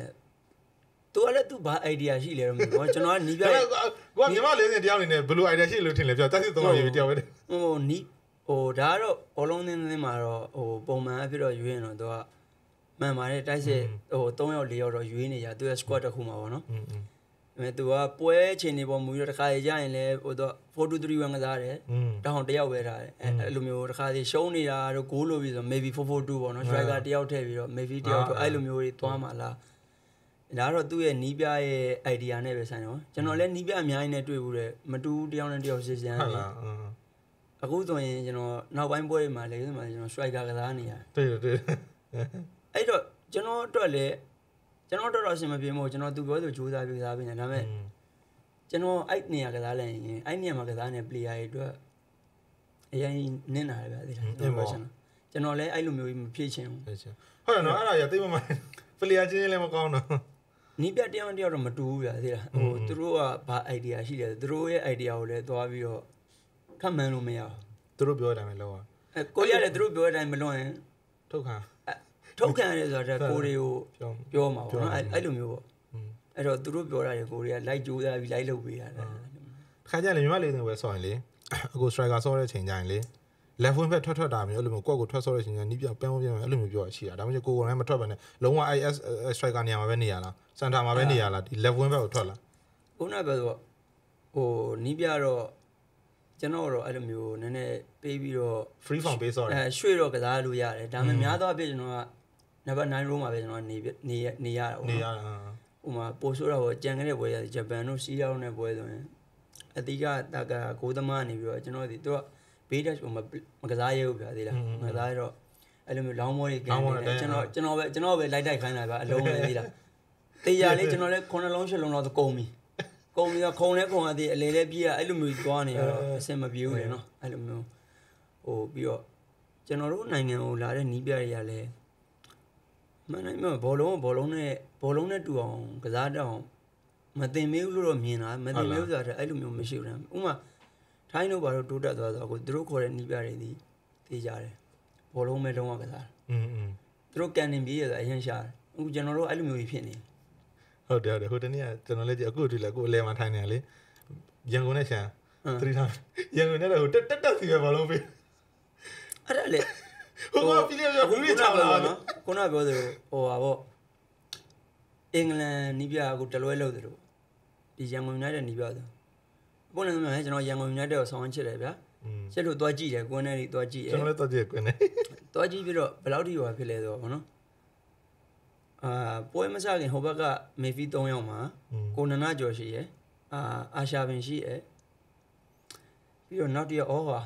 तू ကလည်း तू ဘာ idea ရှိလဲတော့မသိဘူးကျွန်တော်ကနီးပြကိုကမြန်မာလေးစင်တယောက်အနေနဲ့ဘယ်လို idea ရှိလို့ထင်လဲပြောတိုက်စစ်၃ယောက်ရေးတယောက်ပဲဟိုနီးဟိုဒါကတော့ဘောလုံးသင်းသင်းမှာတော့ဟိုပုံမှန်အဖြစ်တော့ရွေးရင်တော့ तू ကမှန်ပါတယ်တိုက်စစ်ဟို၃ယောက်၄ယောက်တော့ရွေးနေကြ तू ရဲ့ squad တစ်ခုမှာပေါ့နော်อืมအဲ तू ကပွဲချိန်နေပေါ်မူပြီးတော့တစ်ခါကြရင်လည်းဟိုတော့ four two three one ကစားတယ်တောင်းတယောက်ပဲထားတယ်အဲလိုမျိုးတစ်ခါစီရှုံးနေတာတော့ဂိုးလို့ပြီးဆို maybe four four two ပေါ့နော် striker တယောက်ထည့်ပြီးတော့ maybe တယောက်တော့အဲ့လိုမျိုးတွေသွားမှာလားဒါတော့သူ့ရဲ့နီးပြရဲ့ idea နဲ့ပဲဆိုင်တော့ကျွန်တော်လည်းနီးပြအများကြီးနဲ့တွေ့ဘူးတယ်မတူတယောက်နဲ့တယောက်စစ်စမ်းတယ်အခုဆိုရင်ကျွန်တော်နောက်ပိုင်းပွဲတွေမှာလည်းကျွန်တော် striker ကစားနေရတယ်တွေ့တွေ့အဲ့တော့ကျွန်တော်အတွက်လည်းကျွန်တော်တော်တော်အဆင်မပြေမို့ကျွန်တော်သူပြောဆိုကြိုးစားပြီးစားပြီးနေဒါပေမဲ့ကျွန်တော်အဲ့နေရာကစားလိုက်ရင်အဲ့နေရာမှာကစားနေ player တွေအတွက်အရင်နင်းလာတယ်ဗျာဒီလားကျွန်တော်လည်းအဲ့လိုမျိုးမဖြစ်ချင်ဘူးဟုတ်တယ်နော်အဲ့ဒါရသိမမှန် player ချင်းလည်းမကောင်းတော့နီးပြတယောက်တယောက်တော့မတူဘူးဗျာဒီလားဟိုသူတို့ကဘာ idea ရှိတယ်သူတို့ရဲ့ idea ကိုလည်းသွားပြီးတော့ခက်မှန်းလို့မရဘူးသူတို့ပြောတဲ့အတိုင်းပဲလုပ်ရအဲကိုရလည်းသူတို့ပြောတဲ့အတိုင်းမလုပ်ရင်ထုတ်ခံထုတ်ခံရတယ်ဆိုတော့ကိုတွေကိုပြောမှာပေါ့နော်အဲ့လိုမျိုးပေါ့အဲ့တော့သူတို့ပြောတာတွေကိုတွေကလိုက်ကြိုးစားပြီးလိုက်လုပ်ပေးရတယ်ခါကြလေမြန်မာလေးတွေပဲဆော်ရင်လေအခု striker ဆော်တဲ့ချိန်ကျရင်လေ left wing ဘက်ထွက်ထွက်တာမျိုးအဲ့လိုမျိုးကိုယ့်ကိုထွက်ဆော်တဲ့ချိန်ကျနီးပြောင်းပြန်ပြန်အဲ့လိုမျိုးပြောရရှိတာဒါမှမဟုတ်ကိုယ်ကိုယ်လည်းမထွက်ပါနဲ့လုံးဝ I S striker နေရာမှာပဲနေရလား center မှာပဲနေရလားဒီ left wing ဘက်ကိုထွက်လားခုနကပြောတော့ဟိုနီးပြတော့ကျွန်တော်တော့အဲ့လိုမျိုးနည်းနည်းပေးပြီးတော့ free form ပေးဆော်တယ်အဲရွှေ့တော့ကစားလို့ရတယ်ဒါပေမဲ့များသောအားဖြင့်ကျွန်တော်ကနံပါတ်nine row မှာပဲကျွန်တော်နေနေနေရတာပေါ့နေရတာဟိုမှာပို့ဆိုတော့ကြံခဲ့တဲ့ပွဲရဂျပန်တို့စီးရောက်တဲ့ပွဲဆိုရင်အတိကတာကကိုသမားနေပြီးတော့ကျွန်တော်ဒီသူကဘေးတက်ဟိုမကစားရဘူးဗျာသေးလားမကစားရတော့အဲ့လိုမျိုးလောင်းမောတွေကန်တယ်ကျွန်တော်ကျွန်တော်ပဲကျွန်တော်ပဲလိုက်တိုက်ခိုင်းတာဗျာအလုံးပဲသေးလားတေးရလေးကျွန်တော်လည်းခုနှလုံးရှစ်လုံးတော့ကုန်ပြီကုန်ပြီးတော့ခုံလဲခုံရသေးအလေလဲပြေးရအဲ့လိုမျိုးသွားနေရတော့အဆင်မပြေဘူးလေနော်အဲ့လိုမျိုးဟိုပြီးတော့ကျွန်တော်တို့နိုင်ငံကိုလာတဲ့နီးပြတွေကလည်းမနိုင်မဘောလုံးဘောလုံးနဲ့ဘောလုံးနဲ့တူအောင်ကစားတတ်အောင်မတင်မေးဘူးလို့တော့မြင်တာမတင်မေးဘူးဆိုတာအဲ့လိုမျိုးမရှိဘူးလားဥမာထိုင်းတို့ဘာလို့တိုးတက်သွားတော့အခုသူတို့ခေါ်တဲ့နီးပြတွေဒီသိကြတယ်ဘောလုံးမဲ့လုံးဝကစားอืมๆသူတို့ကန်တင်ပြေးရဆိုအရင်ရှာတယ်အခုကျွန်တော်တို့အဲ့လိုမျိုးကြီးဖြစ်နေဟုတ်တယ်ဟုတ်တယ်ဟိုတနေ့ကကျွန်တော်လည်းအခုတွေ့လာအခုအလဲမှာထိုင်းနေရလေရန်ကုန်နဲ့ရှမ်းသတိထားရန်ကုန်နဲ့ဟိုတက်တက်တက်စီပဲဘောလုံးပေးအဲ့ဒါလေဟိုကဖီလီယိုဘူးလေးချလာနော်ခုနကပြောသလိုဟိုပါပေါ့အင်္ဂလန်နီးပြအခုတလွဲလို့သလိုဒီရန်ကုန် United နီးပြဆိုပုံနဲ့မှကျွန်တော်ရန်ကုန် United ကိုဆောင်းချစ်တယ်ဗျာချစ်လို့သွားကြည့်တယ်ကွန်းနဲ့တွေသွားကြည့်တယ်ကျွန်တော်လည်းသွားကြည့်ကွန်းနဲ့သွားကြည့်ပြီးတော့ဘယ်လောက်ထိဟိုဖြစ်လဲဆိုတော့နော်အာပွဲမစခင်ဟိုဘက်ကမေဖီ၃ယောက်မှာကိုနနာကျော်ရှိရယ်အာအာရှာပင်ရှိရယ်ပြီးတော့နောက်တစ်ယောက်ဩဟာ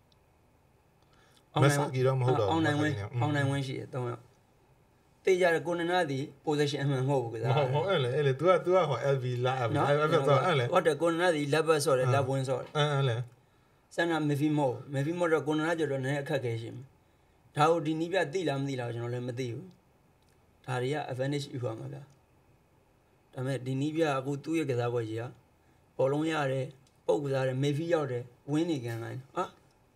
မဆာကီတော့မဟုတ်တော့အောင်နိုင်ဝင်းအောင်နိုင်ဝင်းရှိတယ်၃ယောက်တေးကြတယ်ကိုနနာဒီ position အမှန်မဟုတ်ဘူးကစားဟုတ်ဟုတ်အဲ့လေအဲ့လေ तू က तू ကဟို L V လာအဲ့အဲ့ဆိုအဲ့လေဟုတ်တယ်ကိုနနာဒီ level ဆော့တယ် level ဆော့တယ်အဲ့အဲ့လေဆန်နာမေဖီမိုမေဖီမိုတော့ကိုနနာကျော်တော့နည်းအခက်ခဲရှိမှာဒါကိုဒီနီးပြသိလားမသိလားကျွန်တော်လည်းမသိဘူးဒါတွေက advantage ယူပါမှာဗျာဒါပေမဲ့ဒီနီးပြအခုသူ့ရဲ့ကစားပွဲကြီးကဘောလုံးရတယ်ပုတ်ကစားတယ်မေဖီရောက်တယ်ဝင်းနေကန်လိုက်ဟာ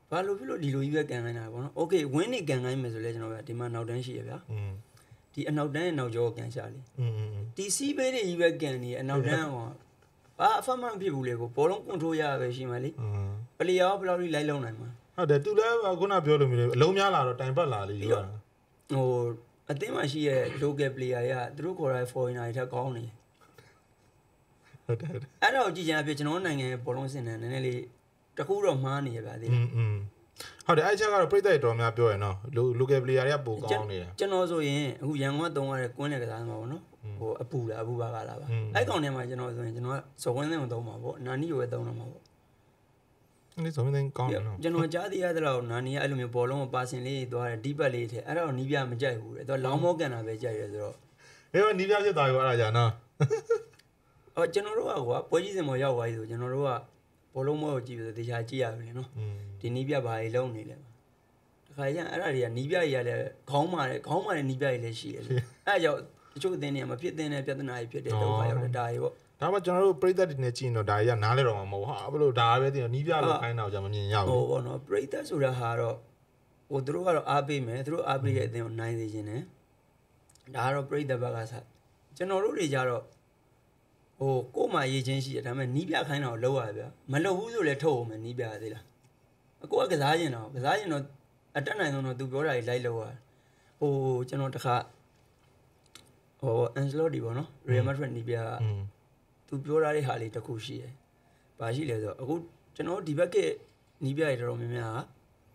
ဘာလို့ဖြစ်လို့ဒီလိုကြီးပဲကန်ခိုင်းတာပေါ့နော် okay win နေကန်ခိုင်းမယ်ဆိုလဲကျွန်တော်ကဒီမှာနောက်တန်းရှိရဗျာဒီအနောက်တန်းရဲ့နောက်ကျောကိုကန်ရှာလေဒီစီးဘေးတွေကြီးပဲကန်နေအနောက်တန်းကဘာအဖတ်မှမဖြစ်ဘူးလေကိုဘောလုံးကွန်ထရိုးရပဲရှိမှလေပလီယာဘယ်လောက်ကြီးလိုက်လုံးနိုင်မှာဟုတ်တယ်သူလည်းခုနပြောလို့မျိုးအလုံးများလာတော့တိုင်ပတ်လာလေယူရဟိုအသင်းမှာရှိရဲ့ local player ရသူတို့ခေါ်ရတဲ့ foreigner တွေထက်ကောင်းနေဟုတ်တယ်အဲ့တော့ကြည့်ကြအဖြစ်ကျွန်တော်နိုင်ငံရဲ့ဘောလုံးစင်တန်းနည်းနည်းလေးတခုတော့မှားနေရပါသေးတယ်อืมဟုတ်တယ်အဲ့ချက်ကတော့ပြိတ္တတော်များပြောရနော် local player တွေကပိုကောင်းနေတယ်ကျွန်တော်ဆိုရင်အခုရန်ကုန်ကတုံးရတဲ့ကွင်းတဲ့ကစားသမားပေါ့နော်ဟိုအပူလားအပူပါကလားပါအဲ့ကောင်ထဲမှာကျွန်တော်ဆိုရင်ကျွန်တော်ကဇော်ဝင်းသိန်းကိုတုံးမှာပေါ့နာနီကိုပဲတုံးတော့မှာပေါ့အဲ့ဒီဇော်ဝင်းသိန်းကောင်းတယ်နော်ကျွန်တော်ကြားသိရတဲ့လောက်နာနီကအဲ့လိုမျိုးဘောလုံးကိုပါစင်လေးသွားတယ်ဒီပတ်လေးထဲအဲ့ဒါတော့နီးပြမကြိုက်ဘူးလေသူကလောင်းမောကန်တာပဲကြိုက်တယ်ဆိုတော့ဟဲ့နီးပြဖြစ်သွားပြီအဲ့ဒါကြာနော်အော်ကျွန်တော်တို့ကကွာပွဲကြီးစင်ပေါ်ရောက်သွားပြီဆိုကျွန်တော်တို့ကဘောလုံးမောကိုကြည့်ပြီးဆိုတေချာကြည့်ရပြီလေနော်ဒီနီးပြဘာကြီးလုံးနေလဲတခါကျရင်အဲ့ဒါတွေကနီးပြကြီးကလည်းခေါင်းမာတယ်ခေါင်းမာတဲ့နီးပြကြီးလည်းရှိတယ်လေအဲ့ဒါကြောင့်တချို့အသင်းတွေကမဖြစ်သင့်တဲ့ပြဿနာကြီးဖြစ်တဲ့ဒုက္ခရောက်တဲ့ဒါကြီးပေါ့ဒါမှကျွန်တော်တို့ပြိတ္တတွေနဲ့ကြည့်ရင်တော့ဒါကြီးကနားလဲတော့မှာမဟုတ်ဟာဘလို့ဒါပဲတင်နီးပြလို့ခိုင်းတော့ကြာမမြင်ရဘူးဟိုပေါ့နော်ပြိတ္တဆိုတာဟာတော့ဟိုသူတို့ကတော့အားပေးမယ်သူတို့အားပေးတဲ့အသင်းကိုနိုင်စေခြင်းနဲ့ဒါကတော့ပြိတ္တဘက်ကစားကျွန်တော်တို့တွေကြတော့ဟိုကို့မှာရေးချင်းရှိတယ်ဒါပေမဲ့နီးပြခိုင်းတာကိုလောက်ရဗျာမလောက်ဘူးဆိုလဲထုတ်အောင်မယ်နီးပြရသေးလားအကိုကကစားရင်တော့ကစားရင်တော့အတက်နိုင်ဆုံးတော့သူပြောတာကြီးလိုက်လောက်ရဟိုကျွန်တော်တခါဟိုအန်စလော့ဒီပေါ့နော်ရီယယ်မက်ဒရစ်နီးပြသူပြောထားတဲ့ဟာလေးတစ်ခုရှိတယ်ဘာရှိလဲဆိုတော့အခုကျွန်တော်ဒီဘက်ကနီးပြရတော်တော်များများက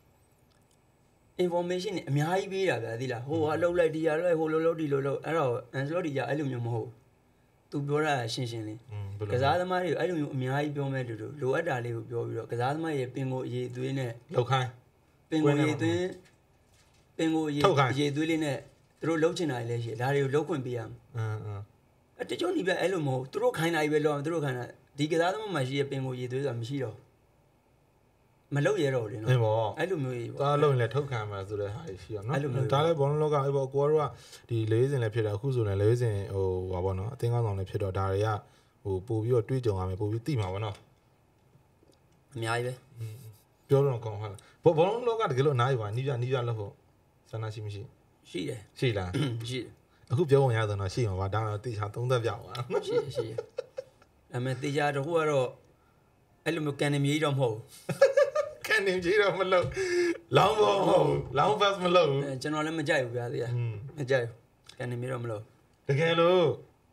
information တွေအများကြီးပေးတာဗျာသိလားဟိုဟာလှုပ်လိုက်ဒီဟာလှုပ်ဟိုလှုပ်လှုပ်ဒီလှုပ်လှုပ်အဲ့တော့အန်စလော့ဒီကအဲ့လိုမျိုးမဟုတ်သူပြောတာရှင်းရှင်းလေးကစားသမားတွေအဲ့လိုမျိုးအများကြီးပြောမဲ့တူတူလိုအပ်တာလေးကိုပြောပြီးတော့ကစားသမားရဲ့ပင်ကိုအရေးသွေးနဲ့လောက်ခိုင်းပင်ကိုအရေးသွင်းပင်ကိုအရေးအရေးသွေးလေးနဲ့သူတို့လှုပ်ချင်တာလည်းရှိတယ်ဒါတွေကိုလှုပ်ခွင့်ပေးရမယ်အင်းအင်းအတချို့နေပြအဲ့လိုမဟုတ်သူတို့ခိုင်းတာကြီးပဲလောက်အောင်သူတို့ခိုင်းတာဒီကစားသမားမှာရှိရဲ့ပင်ကိုအရေးသွေးဆိုတာမရှိတော့မလုပ်ရတော့ဘူးလေနော်အဲ့လိုမျိုးကြီးပေါ့ဒါလုံးလည်းထုတ်ခံမှာဆိုတဲ့ဟာရှိရနော်ဒါလည်းဘောလုံးလောကအဲ့ပေါ့ကိုကတော့ဒီလေးစင်လည်းဖြစ်တာအခုဆိုရင်လေးစင်ဟိုဟာပေါ့နော်အသင်းကောင်းဆောင်လည်းဖြစ်တော့ဒါတွေကဟိုပို့ပြီးတော့တွေးကြုံရမယ်ပို့ပြီးသိမှာပေါ့နော်အများကြီးပဲပြောတော့ကောင်းဟာဘောဘောလုံးလောကတကယ်လို့အနားယူပါနီးပြနီးပြလို့ဟုတ်စန္ဒရှိမရှိရှိတယ်ရှိလားရှိတယ်အခုပြောဝင်ရဆိုတော့ရှိမှာပါဒါတော့တေချာသုံးသက်ပြပါရှိတယ်ရှိတယ်ဒါပေမဲ့တေချာတော့ဟိုကတော့အဲ့လိုမျိုးကန်နေမြေးတော့မဟုတ်ကန်နေကြီးတော့မလို့လောင်းဘောမဟုတ်လောင်းဘတ်မလို့ကျွန်တော်လည်းမကြိုက်ဘူးဗျာသေးရမကြိုက်ဘူးကန်နေမြေးတော့မလို့တကယ်လို့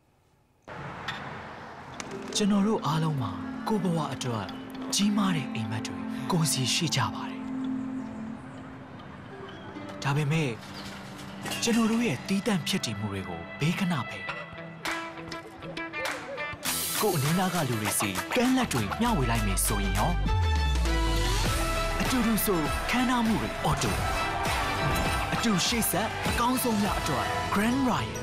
ကျွန်တော်တို့အားလုံးမှာကိုဘဝအတွက်ကြီးမားတဲ့အိမ်မက်တွေကိုစီရှိကြပါတယ်ဒါပေမဲ့ကျွန်တော်တို့ရဲ့တီးတန့်ဖြစ်တည်မှုတွေကိုဘေးခဏပဲကိုအလင်းနာကလူတွေစီကမ်းလက်တွေမျှဝေလိုက်မယ်ဆိုရင်ရောအတူတူဆိုခန်းနာမှုတွေအော်တိုအတူရှိတ်ဆက်အကောင်းဆုံးများအတွက် Grand Ryan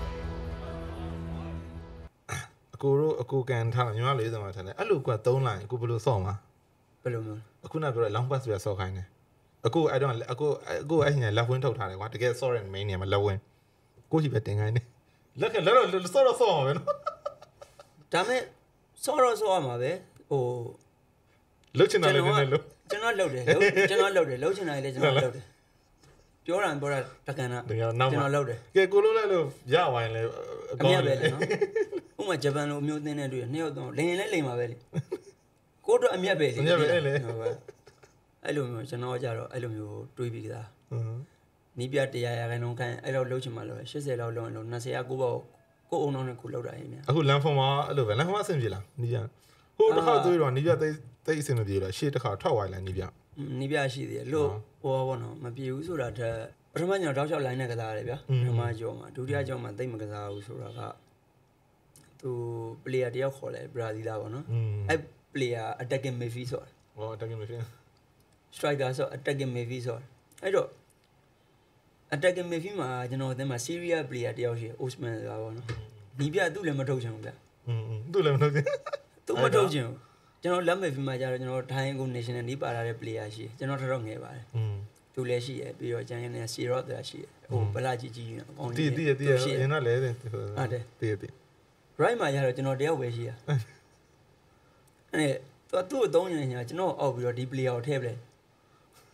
အကိုတို့အကိုကန်ထားညီမလေးစမှာထားတယ်အဲ့လိုကွာသုံးလိုက်အခုဘယ်လိုစော့မှာဘယ်လိုမျိုးအခုနပြောတဲ့ long pass ဆိုရစော့ခိုင်းတယ်အခုအဲ့တော့အခုအခုအဲ့ညာလက်ဝင်းထုတ်ထားတယ်ကွာတကယ် sorry main နေမှာလက်ဝင်းကိုကြီးပဲတင်ခိုင်းတယ်လက်ကလက်တော့စော့တော့စော့မှာပဲနော်ဒါမဲ့စော့တော့စော့ရမှာပဲဟိုလုတ်ချင်တယ်လည်းနည်းနည်းလို့ကျွန်တော်လုတ်တယ်ကျွန်တော်လုတ်တယ်လုတ်ချင်တယ်လည်းကျွန်တော်လုတ်တယ်ပြောတာပြောတာတကန်တာကျွန်တော်လုတ်တယ်ကဲကိုလိုလိုက်လို့ရဝိုင်းလဲအမြတ်ပဲလေနော်ဥမာဂျပန်လိုမျိုးသင်းတဲ့တွေ့နှစ်ယောက်တော့လိန်ရင်လည်းလိန်ပါပဲလေကိုတော့အမြတ်ပဲလေအမြတ်ပဲလေအဲ့လိုမျိုးကျွန်တော်ကြတော့အဲ့လိုမျိုးတွေးပြီးသားနီးပြတရားရခိုင်နှုန်းခိုင်းအဲ့တော့လုတ်ချင်မှလို့ရှစ်ဆယ်လောက်လုံးလုံးနှစ်ဆယ်ကကိုပေါ့ကိုအုံလုံးနဲ့ကိုလုတ်တာရင်များအခုလန်ဖုံမှာအဲ့လိုပဲလန်ဖုံမှာအဆင်ပြေလားနီးပြဟိုတစ်ခါတွေးတော့နီးပြတိတ်တိတ်အဆင်မပြေလားရှေ့တစ်ခါထွက်သွားလိုက်နီးပြနီးပြရှိသေးတယ်လို့ဟောပေါ့နော်မပြေဘူးဆိုတာထက်ပထမကျွန်တော်တောက်လျှောက်လိုင်းနဲ့ကစားရတယ်ဗျာပထမကြောမှာဒုတိယကြောမှာတိတ်မကစားဘူးဆိုတာကသူ player တယောက်ခေါ်လဲဘရာဇီးသားပေါ့နော်အဲ့ player attacking midfield ဆိုတာဟော attacking midfield striker ဆို attacking midfield ဆိုတာအဲ့တော့ attacking midfield မှာကျွန်တော်အသင်းမှာ Syria player တယောက်ရှိတယ် Osman ဆိုတာပေါ့နော်နီးပြသူ့လည်းမထုတ်ချင်ဘူးဗျာอืมသူ့လည်းမထုတ်ချင်သူ့မထုတ်ချင်ဘူးကျွန်တော်လက် midfield မှာကျတော့ကျွန်တော်ထိုင်းကို national နီးပါလာတဲ့ player ရှိတယ်ကျွန်တော်ထတော့ငယ်ပါတယ်อืมသူလည်းရှိရပြီးတော့ကျန်ကနေ Sirot ဆိုတာရှိတယ်ဟိုဗလာကြီးကြီးအကောင်ကြီးတည်တည်တည်ရင်တော့လဲတယ်ဟုတ်တယ်တည်တည် right မှာကျတော့ကျွန်တော်တယောက်ပဲရှိရအဲ့သူ့သူ့အသုံးညင်ညာကျွန်တော်အောက်ပြီးတော့ဒီ player ကိုထည့်ပလိုက်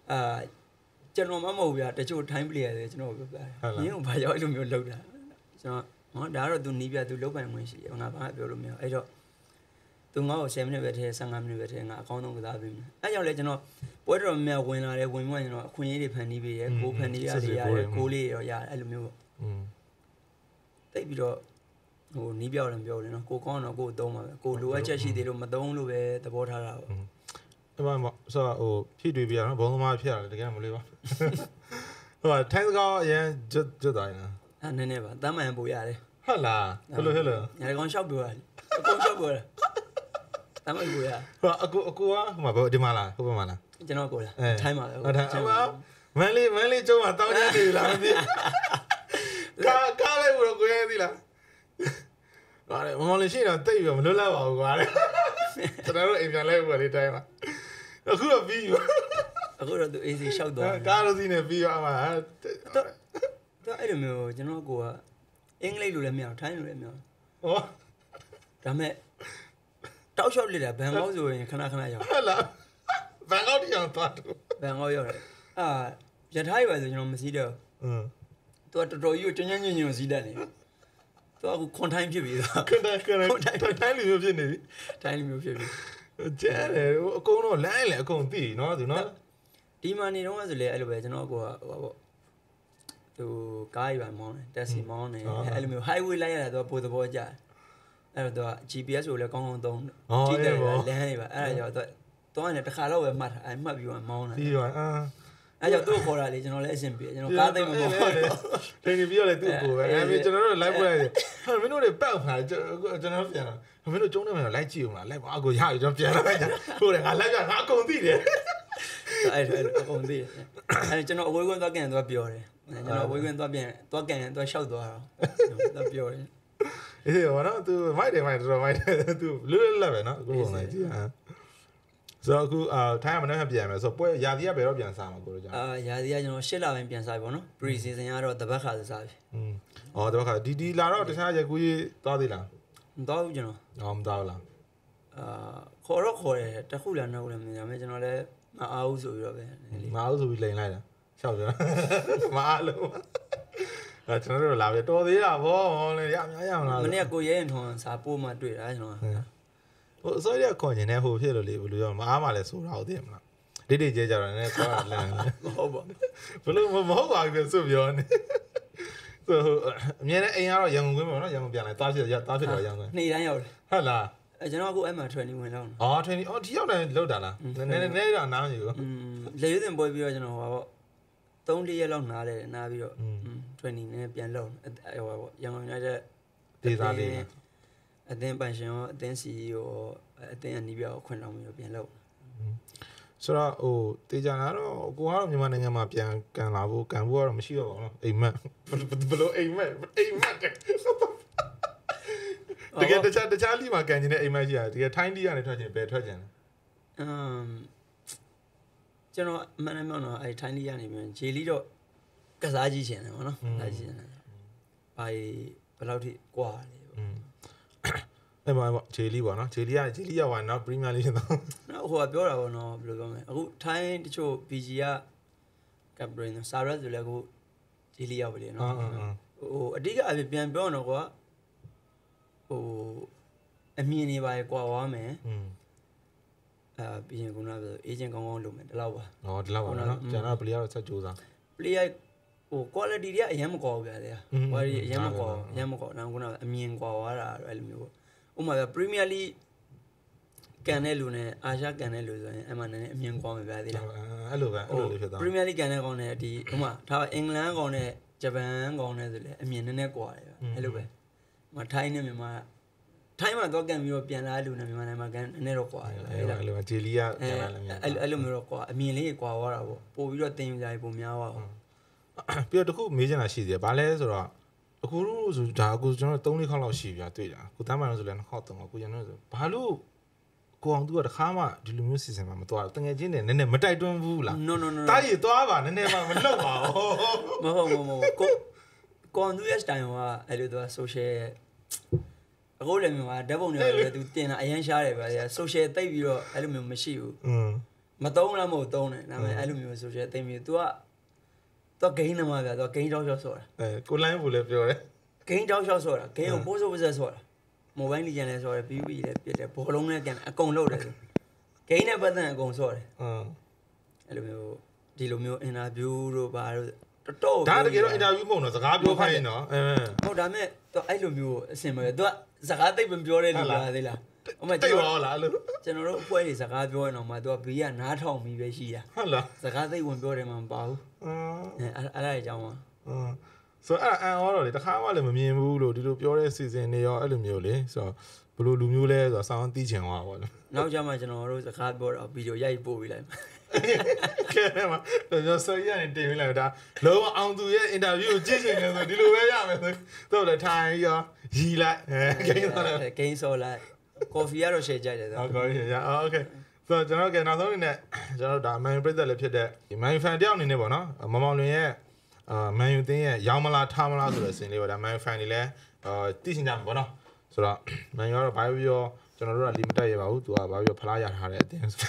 အာကျွန်တော်မမဟုတ်ဗျာတချို့ time play ရတယ်ကျွန်တော်ပြောပြတယ်။ရင်းကိုဘာရောက်အဲ့လိုမျိုးလောက်တာကျွန်တော်ဟောဒါကတော့ तू နီးပြ तू လောက်ပိုင်ဝင်ရှိတယ်ငါဘာမှပြောလို့မရအဲ့တော့ तू ငါ့ကို10မိနစ်ပဲထဲ15မိနစ်ပဲထဲငါအကောင်းဆုံးကစားပေးမယ်။အဲ့ကြောင့်လေကျွန်တော်ပွဲတော်များဝင်လာတယ်ဝင်မှကျွန်တော်အခွင့်အရေးတွေဖန်တီးပေးတယ်ကိုဖန်တီးရစီရတယ်ကိုလေးရောရတယ်အဲ့လိုမျိုးပေါ့။อืมတိတ်ပြီးတော့ဟိုနီးပြောက်လည်းပြောတယ်နော်ကိုကောင်းတော့ကိုသုံးပါပဲကိုလိုအပ်ချက်ရှိသေးလို့မသုံးလို့ပဲသဘောထားတာပေါ့အဲ့မှာပေါ့ဆိုတော့ဟိုဖြည့်တွေ့ပြရနော်ဘုံသမားဖြစ်ရတယ်တကယ်မလေးပါဟိုထိုင်းစကားအရင်ကျွတ်ကျွတ်တိုင်းလားအဲ့နည်းနည်းပါတမ်းမှန်ပို့ရတယ်ဟုတ်လားဘယ်လိုဖြစ်လဲညာကောင်ရှောက်ပြောရတယ်အကုန်ရှောက်ပြောတယ်တမ်းမှန်ပို့ရဟိုအကူအကူကဟိုမှာဘယ်ဒီမှာလားဟုတ်ပါမလားကျွန်တော်ကိုလားထိုင်းမှာပဲဟုတ်တယ်မန်လေးမန်လေးကျုံးမှာတောင်းရနေပြီလားမသိကာကားလိုက်ဘူးတော့ကိုရဲသိလားဟာလေမော်လီရှိတော့တိတ်ပြီးမလွတ်လပ်ပါဘူးကွာကျွန်တော်တို့အိမ်ပြန်လဲဦးပါလေတိုင်းမှာအခုတော့ပြီးပြီအခုတော့သူ easy ရှောက်သွားတယ်ကားလို့စီးနေပြီးသွားမှာတော့တော့အဲ့လိုမျိုးကျွန်တော်ကအင်္ဂလိပ်လိုလည်းမရထိုင်းလိုလည်းမရဟောဒါမဲ့တောက်လျှောက်လက်တာဘန်ကောက်ဆိုရင်ခဏခဏရောက်ဟုတ်လားဘန်ကောက်တရားသွားတယ်ဘန်ကောက်ရောက်တယ်အာရထားရွယ်ဆိုကျွန်တော်မစီးတော့อืมသူကတော်တော်ကြီးကိုကျဉ်းကျဉ်းညင်ညင်စီးတတ်နေတော့အခုခွန်ထိုင်းဖြစ်ပြီတော့ခွန်ထိုင်းခွန်ထိုင်းထိုင်းလူမျိုးဖြစ်နေပြီထိုင်းလူမျိုးဖြစ်ပြီကျဲတယ်အကုန်တော့လမ်းလေအကုန်သိနော်သူနော်ဒီမှာနေတော့ဆိုလေအဲ့လိုပဲကျွန်တော်ကိုဟိုပါပေါ့သူကားရွာမောင်းတယ်တက်စီမောင်းတယ်အဲ့လိုမျိုး highway လိုက်ရတာတော့ပိုသဘောကျတယ်အဲ့တော့ G P S ကိုလည်းကောင်းကောင်းသုံးကြည့်တယ်လမ်းတွေပါအဲ့ဒါကြောင့်တော့တော့အဲ့တစ်ခါတော့ပဲမှတ်အဲ့မှတ်ပြီးမှမောင်းတယ်ပြီးတော့အာအဲ့ကြောင့်သူ့ခေါ်တာလေကျွန်တော်လည်းအဆင်ပြေကျွန်တော်ကားသိမ်းမပေါ်တော့ထိန်ပြီးတော့လေသူ့ကိုပဲအဲ့ပြီးကျွန်တော်တို့ live ပို့လိုက်တယ်ဟာမင်းတို့တွေပောက်ခါကျွန်တော်ပြန်လာမင်းတို့ကျုံးနေမှလိုက်ကြည့်ဦးမလားလိုက်ပါအကိုရပြီကျွန်တော်ပြန်လာလိုက်ဟုတ်တယ်ငါလိုက်ကငါအကုန်သိတယ်အဲ့အဲ့အကုန်သိတယ်အဲ့ကျွန်တော်အဝေးကွင်းသွားကန်သွားပြောတယ်ကျွန်တော်အဝေးကွင်းသွားပြန်သွားကန်သွားရှောက်သွားတော့သွားပြောတယ်အေးဟောနော်သူမိုက်တယ်မိုက်တော်မိုက်တယ်သူလွတ်လွတ်လပ်ပဲနော်အခုပုံလိုက်ကြည့်ဟာဆိုအခုအာထိုင်းကမနေ့ကပြန်မယ်ဆိုပွဲရာသီကဘယ်တော့ပြန်စားမှာကိုတို့ကြာအာရာသီကကျွန်တော်၈လပိုင်းပြန်စားပြီပေါ့နော် pre season ကတော့တပတ်ခါစားပြီอืมဩတပတ်ခါဒီဒီလာတော့တခြားရက်ကူကြီးသွားသေးလားမသွားဘူးကျွန်တော်ဟောမသွားဘူးလားအာခေါ်တော့ခေါ်တယ်တခုလည်းနောက်လည်းမရမယ်ကျွန်တော်လည်းမအားဘူးဆိုပြီးတော့ပဲမအားဘူးဆိုပြီးလိန်လိုက်တာရှောက်ကြမအားလို့အဲကျွန်တော်တို့လာပြီတော်သေးတာဗောလေရအများရအောင်လားမနေ့ကကိုရဲရင်ထွန်စာပို့မှတွေ့တာကျွန်တော်ဟိုအစိုးရခွန်ကျင်နေဟိုဖြစ်လို့လေဘယ်လိုရောမအားမလဲဆိုတာဟုတ်တယ်မလားဒိတ်ဒိတ်ကျဲကြတော့လည်းခေါ်ရလမ်းမဟုတ်ပါဘယ်လိုမဟုတ်ပါဘူးဆိုပြောနေဆိုအမြဲတမ်းအိမ်ကတော့ရန်ကုန်ကွင်းပေါ့နော်ရန်ကုန်ပြန်လာတားဖြစ်ရတားဖြစ်တော့ရန်ကုန်နေ့တိုင်းရောက်တယ်ဟုတ်လားအဲကျွန်တော်အခုအဲ့မှာ training ဝင်လောက်အော် training အော်ဒီရောက်တယ်လောက်တာလားနည်းနည်းနည်းတော့နားနေဘူးอืมလေရွေးတင်ပွဲပြီးတော့ကျွန်တော်ဟိုပါပေါ့သုံးလေးရက်လောက်နားတယ်နားပြီးတော့ training နဲ့ပြန်လုပ်ဟိုပါပေါ့ရန်ကုန်ရတဲ့ဒေသလေးအသင်းပန်ရှင်ရောအသင်း C E O ရောအသင်းအနီးပြောခွင့်တောင်းပြီးတော့ပြန်လုပ်ဆိုတော့ဟိုတေချာလာတော့ကိုကတော့မြန်မာနိုင်ငံမှာပြန်ကန်လာဖို့ကန်ဖို့ကတော့မရှိတော့ပါဘူးနော်အိမ်မက်ဘယ်လိုအိမ်မက်အိမ်မက်တကယ်တခြားတခြားလီမှာကန်နေတဲ့အိမ်မက်ရှိတာတကယ်ထိုင်းလီကနေထွက်ခြင်းပဲထွက်ခြင်းလဲအမ်ကျွန်တော်မနက်မှတော့အဲထိုင်းလီကနေပြန်ဂျေလီတော့ကစားကြည့်ခြင်းတယ်ဗောနော်ကစားကြည့်ခြင်းတယ်ဘာဘယ်လောက်ထိကွာလဲအဲ့မှာပေါ့ဂျေလီပေါ့နော်ဂျေလီကဂျေလီရောက်သွားနော်ပရီးမီယာလိတော့နော်ဟိုကပြောတာပေါ့နော်ဘယ်လိုပြောမလဲအခုထိုင်းတချို့ B G ကကပ်ဘရင်းဆာရက်ဆိုလည်းအခုဂျေလီရောက်ပြီလေနော်ဟိုအတိကအပြပြန်ပြောတော့ကွာဟိုအမြင်နေပါကွာဝါမယ်อืมအာပြီးရင်ခုနကပြောအေဂျင့်ကောင်းကောင်းလုပ်မယ်ဒီလောက်ပါဟောဒီလောက်ပါနော်ကျွန်တော်ပလေယာတော့ဆက်ကြိုးစားပလေယာဟို quality တွေကအရင်မကွာဘူးဗျာတဲ့ quality အရင်မကွာအရင်မကွာတော့ခုနကအမြင်ကွာသွားတာအဲ့လိုမျိုးဥပမာ Premier League ကန်တဲ့လူနဲ့အာရှကန်တဲ့လူဆိုရင်အဲ့မှာနည်းနည်းအမြင်ကွာမယ်ဗျာသေးလားအဲ့လိုပဲအဲ့လိုလေးဖြစ်သွား Premier League ကန်တဲ့ကောင်နဲ့ဒီဥပမာဒါအင်္ဂလန်ကောင်နဲ့ဂျပန်ကောင်နဲ့ဆိုလေအမြင်နည်းနည်းကွာတယ်ဗျာအဲ့လိုပဲမထိုင်းနဲ့မြန်မာထိုင်းမှာတော့ကန်ပြီးတော့ပြန်လာလူနဲ့မြန်မာနိုင်ငံမှာကန်နည်းနည်းတော့ကွာတယ်အဲ့လိုပဲဂျီလီယာပြန်လာလည်းမြန်အဲ့အဲ့လိုမျိုးတော့ကွာအမြင်လေးကွာသွားတာပေါ့ပို့ပြီးတော့တင်ယူကြရေးပုံများသွားအောင်ပြီးတော့တခုမေးချင်တာရှိသေးတယ်ဘာလဲဆိုတော့အခုလို့ဆိုဒါအခုကျွန်တော်သုံးလေးခေါက်လောက်ရှိပြီတွေ့တာအခုတမ်းမှတော့ဆိုလည်းနှစ်ခေါက်သုံးခေါက်အခုကျွန်တော်ဆိုဘာလို့ကိုအောင်သူကတခါမှဒီလိုမျိုးစီစဉ်မှာမသွားဘူးတငယ်ချင်းတွေနည်းနည်းမတိုက်တွန်းဘူးလား no no no တားရီသွားပါနည်းနည်းမှမလုပ်ပါဘူးမဟုတ်မဟုတ်ကိုကိုအောင်သူရဲ့ style ကအဲ့လိုတော့ social အခုလည်းမျိုးကဓာတ်ပုံတွေလည်းသူတင်တာအရင်ရှားတယ်ဗျာ social တိတ်ပြီးတော့အဲ့လိုမျိုးမရှိဘူးอืมမတုံးလားမဟုတ်တုံးတယ်ဒါပေမဲ့အဲ့လိုမျိုးဆိုချင်သိမျိုး तू က तू ဂိမ်းနမှာဗျာ तू ဂိမ်းတောက်လျှောက်ဆိုတာအဲကိုလိုင်းဘူးလည်းပြောတယ်ဂိမ်းတောက်လျှောက်ဆိုတာဂိမ်းကိုပိုးစိုးပစက်ဆိုတာမိုဘိုင်းလီဂျန်လည်းဆိုတာ PVE လည်းပြတယ်ဘောလုံးလည်းကန်အကုန်လုပ်တယ်ဆိုဂိမ်းနဲ့ပတ်သက်အကုန်ဆော့တယ်အင်းအဲ့လိုမျိုးဒီလိုမျိုးအင်တာဗျူးတို့ဘာတို့တော်တော်ဒါတကယ်တော့အင်တာဗျူးမဟုတ်တော့စကားပြောခိုင်းနော်အဲဟုတ်ဒါမဲ့သူအဲ့လိုမျိုးအစင်ပဲသူကစကားသိပ်မပြောတဲ့လူလားသေးလားဟိုမှာကျွန်တော်လားလို့ကျွန်တော်တို့အဖွဲ့တွေစကားပြောရင်တော့မှသူကဘေးကနားထောင်ပြီးပဲရှိတာဟုတ်လားစကားသိပ်ဝင်ပြောတယ်မှမပါဘူးအင်းအဲ့အဲ့ဒါအကြောင်းပါအင်းဆိုအဲ့အန်အော်တော့လေတခါမှလည်းမမြင်ဘူးလို့ဒီလိုပြောတဲ့စီစဉ်နေရောအဲ့လိုမျိုးလေဆိုတော့ဘယ်လိုလူမျိုးလဲဆိုတော့စောင်းသိချင်သွားပါလို့နောက်ကျမှကျွန်တော်တို့စကားပြောတော့ဗီဒီယိုရိုက်ပို့ပေးလိုက်ကဲမှာတော့ဆိုရရင်တင်ပြလိုက်တာလုံးဝအောင်သူရဲ့အင်တာဗျူးကိုကြည့်ချင်တယ်ဆိုဒီလိုပဲရမယ်ဆိုတော့လည်းထိုင်ရောရီလိုက်အဲဂိမ်းဆော်လိုက်ဂိမ်းဆော်လိုက်ကော်ဖီကတော့ရှယ်ကြိုက်တယ်ဆိုဟုတ်ကောရှယ်ရအော်โอเคဆိုတော့ကျွန်တော်ကနောက်ဆုံးအနေနဲ့ကျွန်တော်ဒါမန်ယူပရိသတ်လည်းဖြစ်တဲ့မန်ယူဖန်တယောက်အနေနဲ့ပေါ့နော်မမောင်လွင်ရဲ့အာမန်ယူတင်းရဲ့ရောင်းမလားထားမလားဆိုတဲ့စင်လေးပေါ့ဒါမန်ယူဖန်တွေလည်းအာသိချင်ကြမှာပေါ့နော်ဆိုတော့မန်ယူကတော့ဘာပြောကျွန်တော်တို့ကလီမတက်ရပါဘူးသူကဘာပြောဖလားရထားတဲ့အတင်းဆို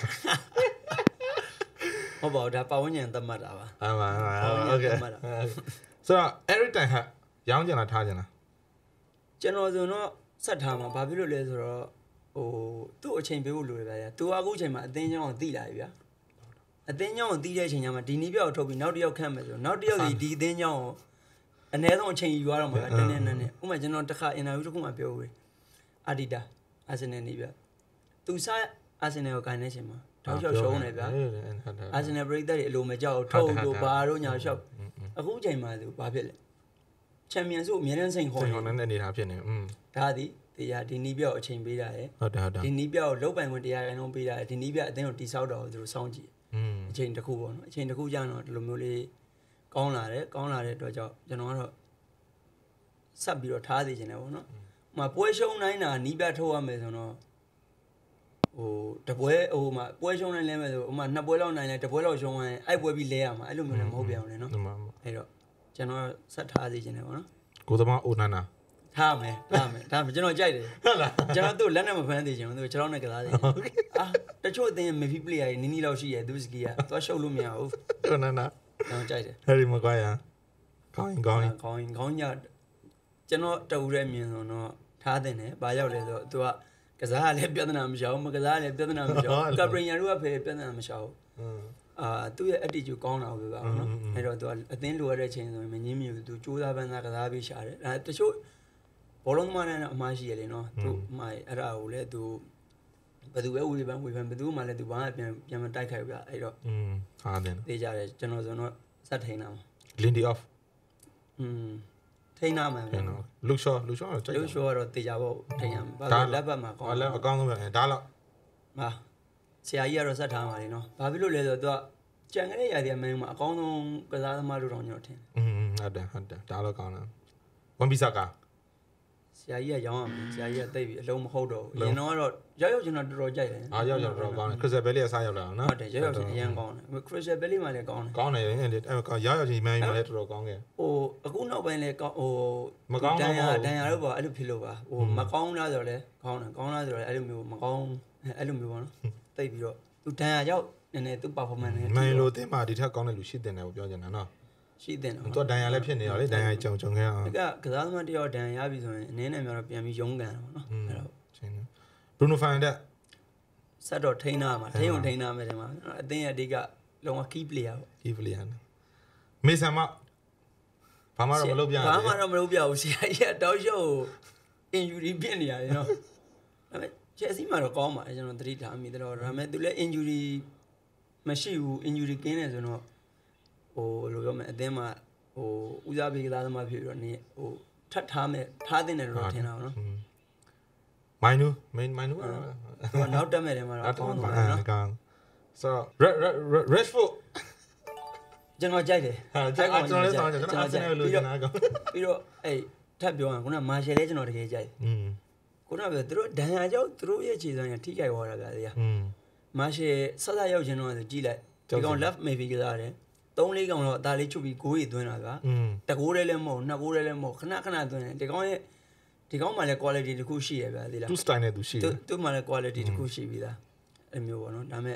ဟုတ်ပါဘူးဒါပတ်ဝန်းကျင်သတ်မှတ်တာပါအာပါโอเคဆိုတော့ every time ဟာရောင်းကြလားထားကြလားကျွန်တော်ဆိုတော့ဆက်ထားမှာဘာဖြစ်လို့လဲဆိုတော့ဟိုသူ့အချိန်ပေးဖို့လိုတယ်ဗျာသူအခုအချိန်မှာအသင်းကြောင်းကိုသိလာပြီဗျာအသင်းကြောင်းကိုသိတဲ့အချိန်ကျမှဒီနီးပြောက်ထုတ်ပြီးနောက်တစ်ယောက်ခန့်မယ်ဆိုတော့နောက်တစ်ယောက်ဒီဒီအသင်းကြောင်းကိုအနည်းဆုံးအချိန်ယူရတော့မှာဗျာတနေ့နဲ့နဲ့ဥပမာကျွန်တော်တစ်ခါအင်တာဗျူးတစ်ခုမှပြောဦးအာဒီတာအာဆင်နယ်နီးဗျာသူစားအာဆင်နယ်ကိုကန်နေချိန်မှာထောက်လျှောက်ရှုံးနေဗျာအာဆင်နယ်ပရိသတ်တွေအလိုမကြောက်ထုတ်လို့ဘာတို့ညာလျှောက်အခုအချိန်မှာသူဘာဖြစ်လဲချန်ပီယံဆုအများနဲ့စိန်ခေါ်နေစိန်ခေါ်နေတဲ့အနေထားဖြစ်နေอืมဒါသည်တရားဒီနီးပြောက်အချိန်ပေးတာရယ်ဟုတ်တယ်ဟုတ်တယ်ဒီနီးပြောက်လုတ်ပိုင်ခွင့်တရားရိုင်းလုံးပေးတာရယ်ဒီနီးပြောက်အတင်းကိုတိဆောက်တော့သူတို့စောင့်ကြည့်อืมအချိန်တစ်ခုပေါ့နော်အချိန်တစ်ခုကြာတော့ဒီလိုမျိုးလေးကောင်းလာတယ်ကောင်းလာတဲ့အတွက်ကြောင့်ကျွန်တော်ကတော့ဆက်ပြီးတော့ထားသေးခြင်းတယ်ပေါ့နော်ဟိုမှာပွဲရှုံးတိုင်းတာနီးပြထုတ်ရမယ်ဆိုတော့ဟိုတပွဲဟိုမှာပွဲရှုံးတိုင်းလဲမယ်ဆိုဟိုမှာနှစ်ပွဲလောက်နိုင်လဲတပွဲလောက်ရှုံးရင်အဲ့ပွဲပြီးလဲရမှာအဲ့လိုမျိုးလည်းမဟုတ်ပြန်ဘူးလေနော်အဲ့တော့ကျွန်တော်ဆက်ထားသေးခြင်းတယ်ပေါ့နော်ကိုသမားအိုနန္နာထားမယ်ထားမယ်ဒါကျွန်တော်ကြိုက်တယ်ဟုတ်လားကျွန်တော်တို့လက်နဲ့မဖမ်းသေးချင်ဘူးသူကျွန်တော်နဲ့ကစားသေးတယ်အာတချို့အတင်းမေဖီပလေယာနီနီလောက်ရှိရသူစကီကသွားရှုပ်လို့မရဘူးအိုနန္နာကျွန်တော်ကြိုက်တယ်ဟယ်ရီမကွိုင်ယာကောင်းရင်ကောင်းရင်ကောင်းရင်ကောင်းညကျွန်တော်တူရဲမြင်ဆိုတော့ထားတင်တယ်ဘာရောက်လဲဆိုတော့သူကကစားရလဲပြဿနာမရှောင်မကစားရလဲပြဿနာမရှောင်ကပရင်ယာတို့ကဖေပြဿနာမရှောင်အာသူ့ရဲ့ attitude ကောင်းတာပဲပါနော်အဲ့တော့သူကအသင်းလိုရတဲ့ချိန်ဆိုရင်မငင်းမြူသူစူးစမ်းပန်းစားကစားပြီးရှာတယ်အဲတချို့ဘောလုံးသမားနဲ့အမှားရှိရလေနော်သူအမှားအဲ့ဒါကိုလည်းသူဘယ်သူပဲဝေဖန်ဝေဖန်ဘယ်သူမှလည်းသူဘာမှပြန်ပြန်မတိုက်ခိုက်ဘူးဗျအဲ့တော့อืมဟာတယ်သိကြတယ်ကျွန်တော်ဆိုတော့စက်ထိန်တာမှာ Lindy off อืมထိန်နာမှာဗျလူရှော့လူရှော့တော့လူရှော့ကတော့တေချာပေါ့ထိန်ရမှာဘာလက်ပတ်မှာကောင်းလဲအကောင်းဆုံးပဲဒါတော့ဟာဆရာကြီးကတော့စက်ထားမှာလေနော်ဘာဖြစ်လို့လဲဆိုတော့သူကကြံခဲ့တဲ့ຢာဒီအမင်းမှာအကောင်းဆုံးကစားသမားလို့တော့ကျွန်တော်ထင်တယ်อืมဟုတ်တယ်ဟုတ်တယ်ဒါတော့ကောင်းတယ်ဝန်ပီဆာကာဆရာကြီးကရောင်းရမယ်ဆရာကြီးကတိတ်ပြီးအလုံးမဟုတ်တော့ဘူးရင်တော့ကတော့ရောက်ရောက်ကျွန်တော်တော်တော်ကြိုက်တယ်အာရောက်ရောက်တော်ကောင်းတယ်ခရစ်စတယ်ဘယ်လီကစားရောက်လာနော်ဟုတ်တယ်ရောက်ရောက်ချင်းအရင်ကောင်းတယ်ခရစ်စတယ်ဘယ်လီမှလည်းကောင်းတယ်ကောင်းတယ်အဲ့ရောက်ရောက်ချင်းမန်ယူလည်းတော်တော်ကောင်းခဲ့ဟိုအခုနောက်ပိုင်းလည်းကောင်းဟိုမကောင်းဒန်ယာဒန်ယာတို့ပေါ့အဲ့လိုဖြစ်လို့ပါဟိုမကောင်းလားဆိုတော့လည်းကောင်းတယ်ကောင်းလားဆိုတော့အဲ့လိုမျိုးမကောင်းအဲ့လိုမျိုးပေါ့နော်တိတ်ပြီးတော့သူဒန်ယာရောက်နည်းနည်းသူ performance နဲ့မန်ယူလိုတင်းမှာဒီထက်ကောင်းတဲ့လူရှိတင်တယ်ကိုပြောချင်တာနော်ရှိတင်တော့သူဒန်ယာလည်းဖြစ်နေရောလေဒန်ယာကြုံကြုံခဲ့အောင်ကကစားသမားတယောက်ဒန်ယာရပြီဆိုရင်အနေနဲ့မျိုးတော့ပြန်ပြီးရုန်းကန်တော့နော်အဲ့တော့ချင်းဘရူနိုဖန်တက်ဆက်တော့ထိန်းနာမှာထိန်းုံထိန်းနာမယ်ဒီမှာအသင်းရဲ့အဓိကလုံးဝ key player ပေါ့ key player မေဆန်မဘာမှတော့မလုပ်ပြဘူးဘာမှတော့မလုပ်ပြဘူးဆရာကြီးကတောက်ရှုပ် injury ဖြစ်နေရတယ်နော်ဒါပေမဲ့ Chelsea မှာတော့ကောင်းပါတယ်ကျွန်တော်သတိထားမိတယ်တော့ဒါပေမဲ့သူလည်း injury မရှိဘူး injury ကင်းတယ်ဆိုတော့ဟိုလိုပြောမယ်အသင်းမှာဟိုဦးစားပေးကစားသမားဖြစ်ပြီးတော့နေဟိုထပ်ထားမယ်ထားတဲ့နယ်တော့ထင်တာနော်မိုင်းနူမင်းမိုင်းနူကတော့နောက်တက်မဲ့တယ်မှာတော့ကောင်းတယ်နော်ကောင်းဆိုတော့ Rashford ကျွန်တော်ကြိုက်တယ်ဟာကြိုက်ကျွန်တော်လည်းဆောင်းကျွန်တော်အားစနေလို့ကျွန်တော်ကောင်းပြီးတော့အဲ့ထပ်ပြောရင်ခုနမာရှယ်လည်းကျွန်တော်တကယ်ကြိုက်อืมခုနကပြောသူတို့ဒန်ယာကြောင့်သူတို့ရဲ့ခြေစွမ်းရထိခိုက်သွားတာဗျာတရားอืมမာရှယ်ဆက်ဆက်ရောက်ခြင်းတော့ကြည့်လိုက်ဒီကောင် left maybe ကစားတယ်သုံးလေးကောင်တော့အသားလေးချုပ်ပြီးဂိုးကြီးသွင်းတာဗျာတကိုးလေးလည်းမဟုတ်နှစ်ကိုးလေးလည်းမဟုတ်ခဏခဏသွင်းတယ်ဒီကောင်ရဲ့ဒီကောင်မှလည်း quality တခုရှိရဗျာဒီလားသူ style နဲ့သူရှိတယ်သူမှလည်း quality တခုရှိပြီလားအဲ့မျိုးပေါ့နော်ဒါပေမဲ့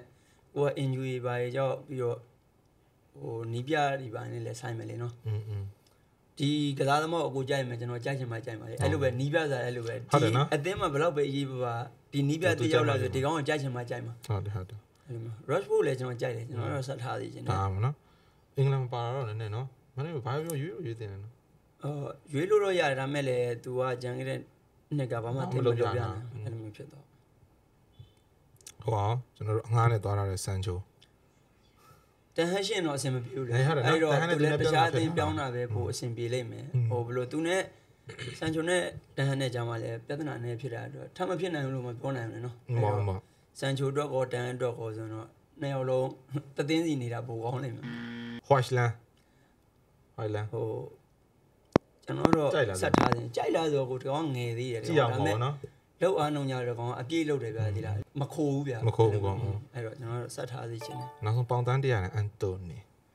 ကိုက injury ပါရကြောက်ပြီးတော့ဟိုနီးပြဒီပိုင်းနဲ့လည်းဆိုင်မယ်လေနော်อืมဒီကစားသမားကိုကြိုက်မယ်ကျွန်တော်ကြိုက်ချင်မှကြိုက်ပါလေအဲ့လိုပဲနီးပြစားအဲ့လိုပဲဒီအသင်းမှာဘယ်တော့ပဲအရေးပါပါဒီနီးပြတယောက်လာဆိုဒီကောင်ကိုကြိုက်ချင်မှကြိုက်မှာဟုတ်တယ်ဟုတ်တယ်အဲ့လိုမျိုး Rashford လည်းကျွန်တော်ကြိုက်တယ်ကျွန်တော်တော့ဆက်ထားသေးချင်တယ်ဒါမှမနော်အင်္ဂလန်ပါတော့နည်းနည်းနော်မနေ့ဘာပြောရွေးရွေးတင်တယ်နော်အော်ရွေးလို့တော့ရတယ်ဒါမဲ့လည်း तू ကဂျန်ခဲ့တဲ့နှစ်ကဘာမှတင်မလို့ပြရတယ်အဲ့လိုမျိုးဖြစ်တော့ဟောကျွန်တော်တို့အငှားနဲ့သွားရတဲ့ဆန်ချိုတန်ဟန်ရှင်တော့အဆင်မပြေဘူးလေအဲ့တော့သူလည်းတခြားအသိပြောင်းတာပဲပို့အဆင်ပြေလိမ့်မယ်ဟိုဘလို့သူနဲ့ဆန်ချိုနဲ့တန်ဟန်နဲ့ကြာမှလည်းပြဿနာနဲ့ဖြစ်တာတော့ထပ်မဖြစ်နိုင်ဘူးလို့မပြောနိုင်ဘူးနော်မှန်ပါဆန်ချိုတော့ကောတန်ဟန်တော့ကောဆိုတော့နှစ်ယောက်လုံးတသင်းစီနေတာပိုကောင်းလိမ့်မယ်ဟွိုက်လန်ဟွိုက်လန်ဟိုကျွန်တော်တော့ဆက်ထားတယ်ကြိုက်လာဆိုကိုတကောင်ငယ်သေးတယ်ကြည့်အောင်ပါနော်လောက်အားနှုံကြတော့ကောင်အပြည့်လောက်တယ်ဗျာဒီလားမခိုးဘူးဗျာမခိုးဘူးကောင်အဲ့တော့ကျွန်တော်တို့ဆက်ထားသေးချင်တယ်နောက်ဆုံးပေါင်တန်းတရားနဲ့အန်တိုနီ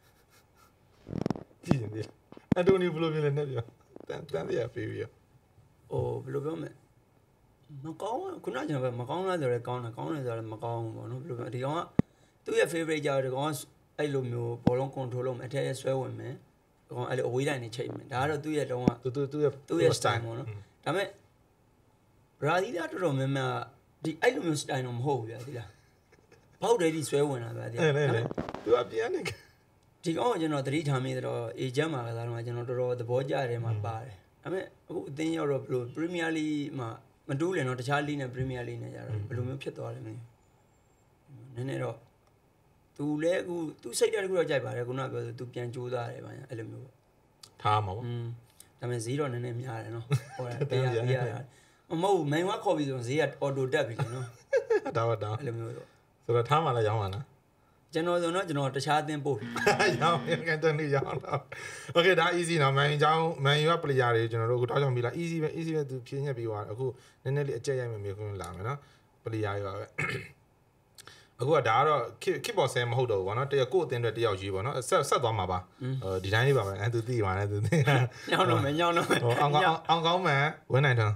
ကြည့်နေတယ်အန်တိုနီဘယ်လိုဖြစ်လဲနဲ့ပြောတန်းတန်းတရားပြေးပြီးဟိုဘယ်လိုပြောမလဲမကောင်းခုနကကျွန်တော်မကောင်းလားဆိုတော့ကောင်းတယ်ကောင်းတယ်ဆိုတော့မကောင်းဘူးပေါ့နော်ဘယ်လိုပြောဒီကောင်ကသူ့ရဲ့ favorite ကြောက်ဒီကောင်ကအဲ့လိုမျိုးဘောလုံး control လုပ်မယ်အထက်ရဲ့ဆွဲဝင်မယ်ဒီကောင်အဲ့လိုအဝေးတိုင်းနေချိန်မယ်ဒါကတော့သူ့ရဲ့တုံးကသူသူသူ့ရဲ့သူ့ရဲ့ style ပေါ့နော်ဒါပေမဲ့ဘရာဇီးကတော်တော်များများဒီအဲ့လိုမျိုး style တော့မဟုတ်ဘူးဗျာဒီလားဘောက်တယ်ဒီဆွဲဝင်လာဗျာဒီလားအဲ့လေသူကပြန်နေဒီကောင်ကကျွန်တော်သတိထားမိတော့အေဂျင့်မှာကစားတော့ကျွန်တော်တော်တော်သဘောကျတယ်မှာပါတယ်ဒါပေမဲ့အခုအသင်းရောက်တော့ဘယ်လို Premier League မှာမတူးလည်းတော့တခြား league နဲ့ Premier League နဲ့ကြတော့ဘယ်လိုမျိုးဖြစ်သွားလဲမသိဘူးနည်းနည်းတော့သူလည်းအခုသူစိတ်ဓာတ်တခုတော့ကြိုက်ပါတယ်ခုနကပြောသူသူပြန်ကြိုးစားတယ်ဗျာအဲ့လိုမျိုးပေါ့ထားမှာပေါ့อืมဒါပေမဲ့ဈေးတော့နည်းနည်းများတယ်နော်ဟောတယ်ပေးရပေးရမဟုတ်ဘူးမိုင်ဝါခေါ်ပြီးဆိုဈေးကအော်တိုတက်ပြီလေနော်ဒါပါဒါအဲ့လိုမျိုးတော့ဆိုတော့ထားမှာလည်းရောင်းပါလားကျွန်တော်ဆိုတော့ကျွန်တော်တခြားအသင်းပို့ပြီရောင်းရင်ကန်တန်နေရောင်းတော့ Okay ဒါ easy နော်မန်အကြောင်းမန်ယူက player တွေကျွန်တော်တို့အခုတောက်ချောင်ပြီးလား easy ပဲ easy ပဲသူဖြည့်ညက်ပြီးသွားတယ်အခုနည်းနည်းလေးအကြက်ရိုက်မယ်မျိုးခွန်းလာမယ်နော် player တွေပါပဲအခုကဒါကတော့ kick box ဆဲမဟုတ်တော့ဘူးဗောနော်တရကိုအတင်းတွေတယောက်ကြီးဗောနော်ဆက်ဆက်သွားမှာပါဟိုဒီတိုင်းလေးပါပဲအဲသူသိပါနဲ့သူသိညောင်းတော့မယ်ညောင်းတော့မယ်ဟိုအောင်ကောင်းအောင်ကောင်းမှန်ဝင်းနိုင်တယ်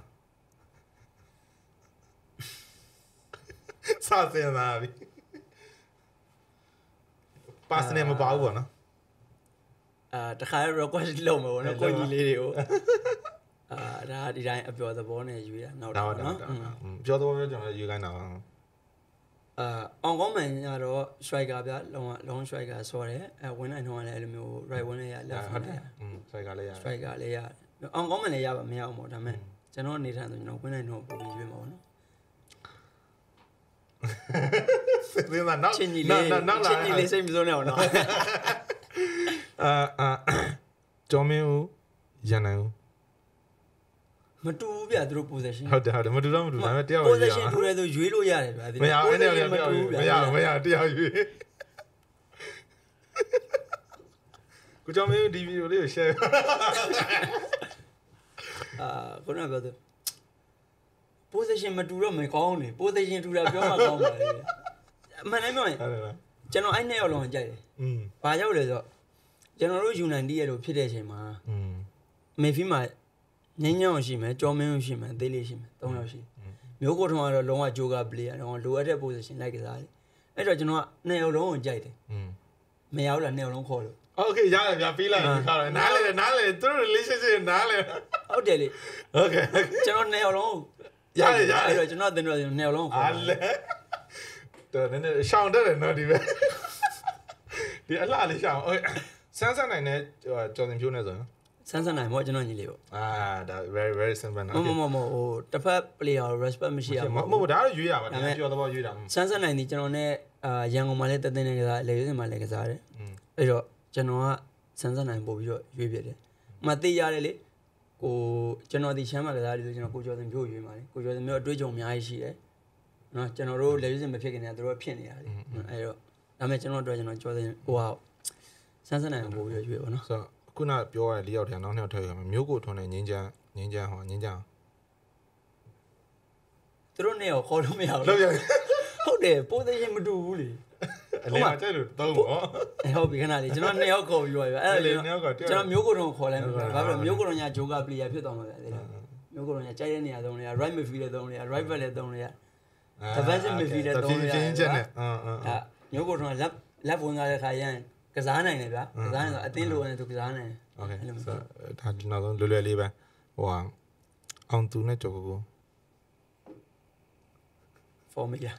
စစင်လာပြီပါစနေမပါဘူးဗောနော်အာတခါ request လုပ်မယ်ဗောနော်ကိုကြီးလေးတွေကိုအာဒါဒီတိုင်းအပျော်သဘောနဲ့ယူရနောက်တော့နော်ပြောသဘောမျိုးကျွန်တော်ယူခိုင်းတာအာအောင်ကောင်းမှန်ကတော့ striker ဗျာလုံးဝလုံး striker ဆော်တယ်အဲဝင်နိုင်တော့လည်းအဲ့လိုမျိုး right win လည်းရ left လည်းရอืม striker လည်းရ striker လည်းရအောင်ကောင်းမှန်လည်းရပါမရအောင်ပေါ့ဒါပေမဲ့ကျွန်တော်အနေထားဆိုကျွန်တော်ဝင်နိုင်တော့ပုံပြီးရွေးမှာပေါ့နော်ဒီမှာနောက်ချင်းကြီးလေးချင်းကြီးလေးစိတ်မစိုးနဲ့အောင်နော်အာအာကျော်မင်းဦးရန်နိုင်ဦးမတူဘူးဗျာသူတို့ possession ဟုတ်တယ်ဟုတ်တယ်မတူတော့မတူဒါပေမဲ့တယောက်ရွေး possession တူတယ်ဆိုရွေးလို့ရတယ်ဗျာဒီမရအဲ့နဲ့လည်းမတူဘူးမရမရတယောက်ရွေးကိုကျော်မင်းဒီဗီဒီယိုလေးကို share အာခုနကပြောသူ possession မတူတော့မကောင်းလေ possession တူတာပြောမှကောင်းပါလေအမှန်တိုင်းပြောရင်ကျွန်တော်အဲ့နှစ်ယောက်လုံးကြိုက်တယ်อืมဘာကြောက်လဲဆိုတော့ကျွန်တော်တို့ ယူနိုက်တက်ရဲ့လို့ဖြစ်တဲ့အချိန်မှာอืมမေဖီမှာငင်းညောင်းရှိမယ်ကြော်မင်းရှိမယ်အသေးလေးရှိမယ်သုံးယောက်ရှိမျိုးကိုထုံးကတော့လုံးဝဂျိုကာ player တော့လိုအပ်တဲ့ position လိုက်ကစားတယ်အဲ့တော့ကျွန်တော်ကနှစ်ယောက်လုံးကိုကြိုက်တယ်อืมမရောက်လားနှစ်ယောက်လုံးခေါ်လို့ Okay ရတယ်ဗျာပြီးလိုက်ပြီခါတော့နားလေနားလေသူတို့ relationship နားလေဟုတ်တယ်လေ Okay ကျွန်တော်နှစ်ယောက်လုံးရတယ်ရတယ်အဲ့တော့ကျွန်တော်တင်တော့နှစ်ယောက်လုံးခေါ်အားလေတော်နည်းနည်းရှောင်းတယ်နော်ဒီပဲဒီအလှလေးရှောင်း Okay ဆန်းဆန်းနိုင်တဲ့ကျော်စင်ဖြိုးနေဆိုရင်ဆန်းဆန်းနိုင်ပေါ့ကျွန်တော်ညီလေးပေါ့အာဒါ very very simple နော်မမမဟိုတစ်ဖက် player respect မရှိရဘူးမဟုတ်ဒါတော့ရွေးရပါဒါပြောတော့ရွေးတာဆန်းဆန်းနိုင်ဒီကျွန်တော်နဲ့အာရန်ကုန်မှာလည်းတသင်းနေကစားလေရွေးစင်မှာလည်းကစားတယ်အဲ့တော့ကျွန်တော်ကဆန်းဆန်းနိုင်ပို့ပြီးတော့ရွေးပြတယ်မသိရတယ်လေကိုကျွန်တော်ဒီချမ်းမှာကစားတယ်ဆိုကျွန်တော်ကိုကျော်စင်ဖြိုးရွေးမှာလေကိုကျော်စင်မျိုးအတွေ့အကြုံအများကြီးရှိတယ်နော်ကျွန်တော်တို့လေရွေးစင်မဖြစ်ခင်တည်းကတို့ဖြစ်နေရတယ်အဲ့တော့ဒါပေမဲ့ကျွန်တော်တို့ကျွန်တော်ကျော်စင်ဟိုဟာဆန်းဆန်းနိုင်ပို့ပြီးတော့ရွေးပါနော်ဆိုတော့ခုနပြောရတဲ့လေးယောက်တည်းနောက်နှစ်ယောက်ထည့်ရမယ်မျိုးကိုထွန်းတဲ့ငင်းချမ်းငင်းချမ်းဟောငင်းချမ်းသူတို့နဲ့ရောခေါ်လို့မရဘူးဟုတ်တယ် position မတူဘူးလေအလေးကျဲလို့သုံးပေါ့ဟုတ်ပြီခဏလေးကျွန်တော်နှစ်ယောက်ခေါ်ပြီးပါပြီအဲ့ဒါလေကျွန်တော်မျိုးကိုထွန်းခေါ်လိုက်မှာဘာဖြစ်လို့မျိုးကိုထွန်းညာဂျိုကာ player ဖြစ်သွားမှာဗျာလေမျိုးကိုထွန်းညာကြိုက်တဲ့နေရာသုံးနေရ right midfield သုံးနေရ right back လည်းသုံးနေရ defensive midfield လည်းသုံးနေရချင်းချင်းနဲ့အင်းအင်းအမျိုးကိုတော့လက်လက်ဝင်လာတဲ့ခါရန်ကစားနိုင်တယ်ဗျာကစားနိုင်ဆိုအသင်းလိုရင်သူကစားနိုင်တယ်โอเคဆိုဒါဒီနောက်ဆုံးလွယ်လွယ်လေးပဲဟိုဟာအောင်သူနဲ့ကြော်ကို formula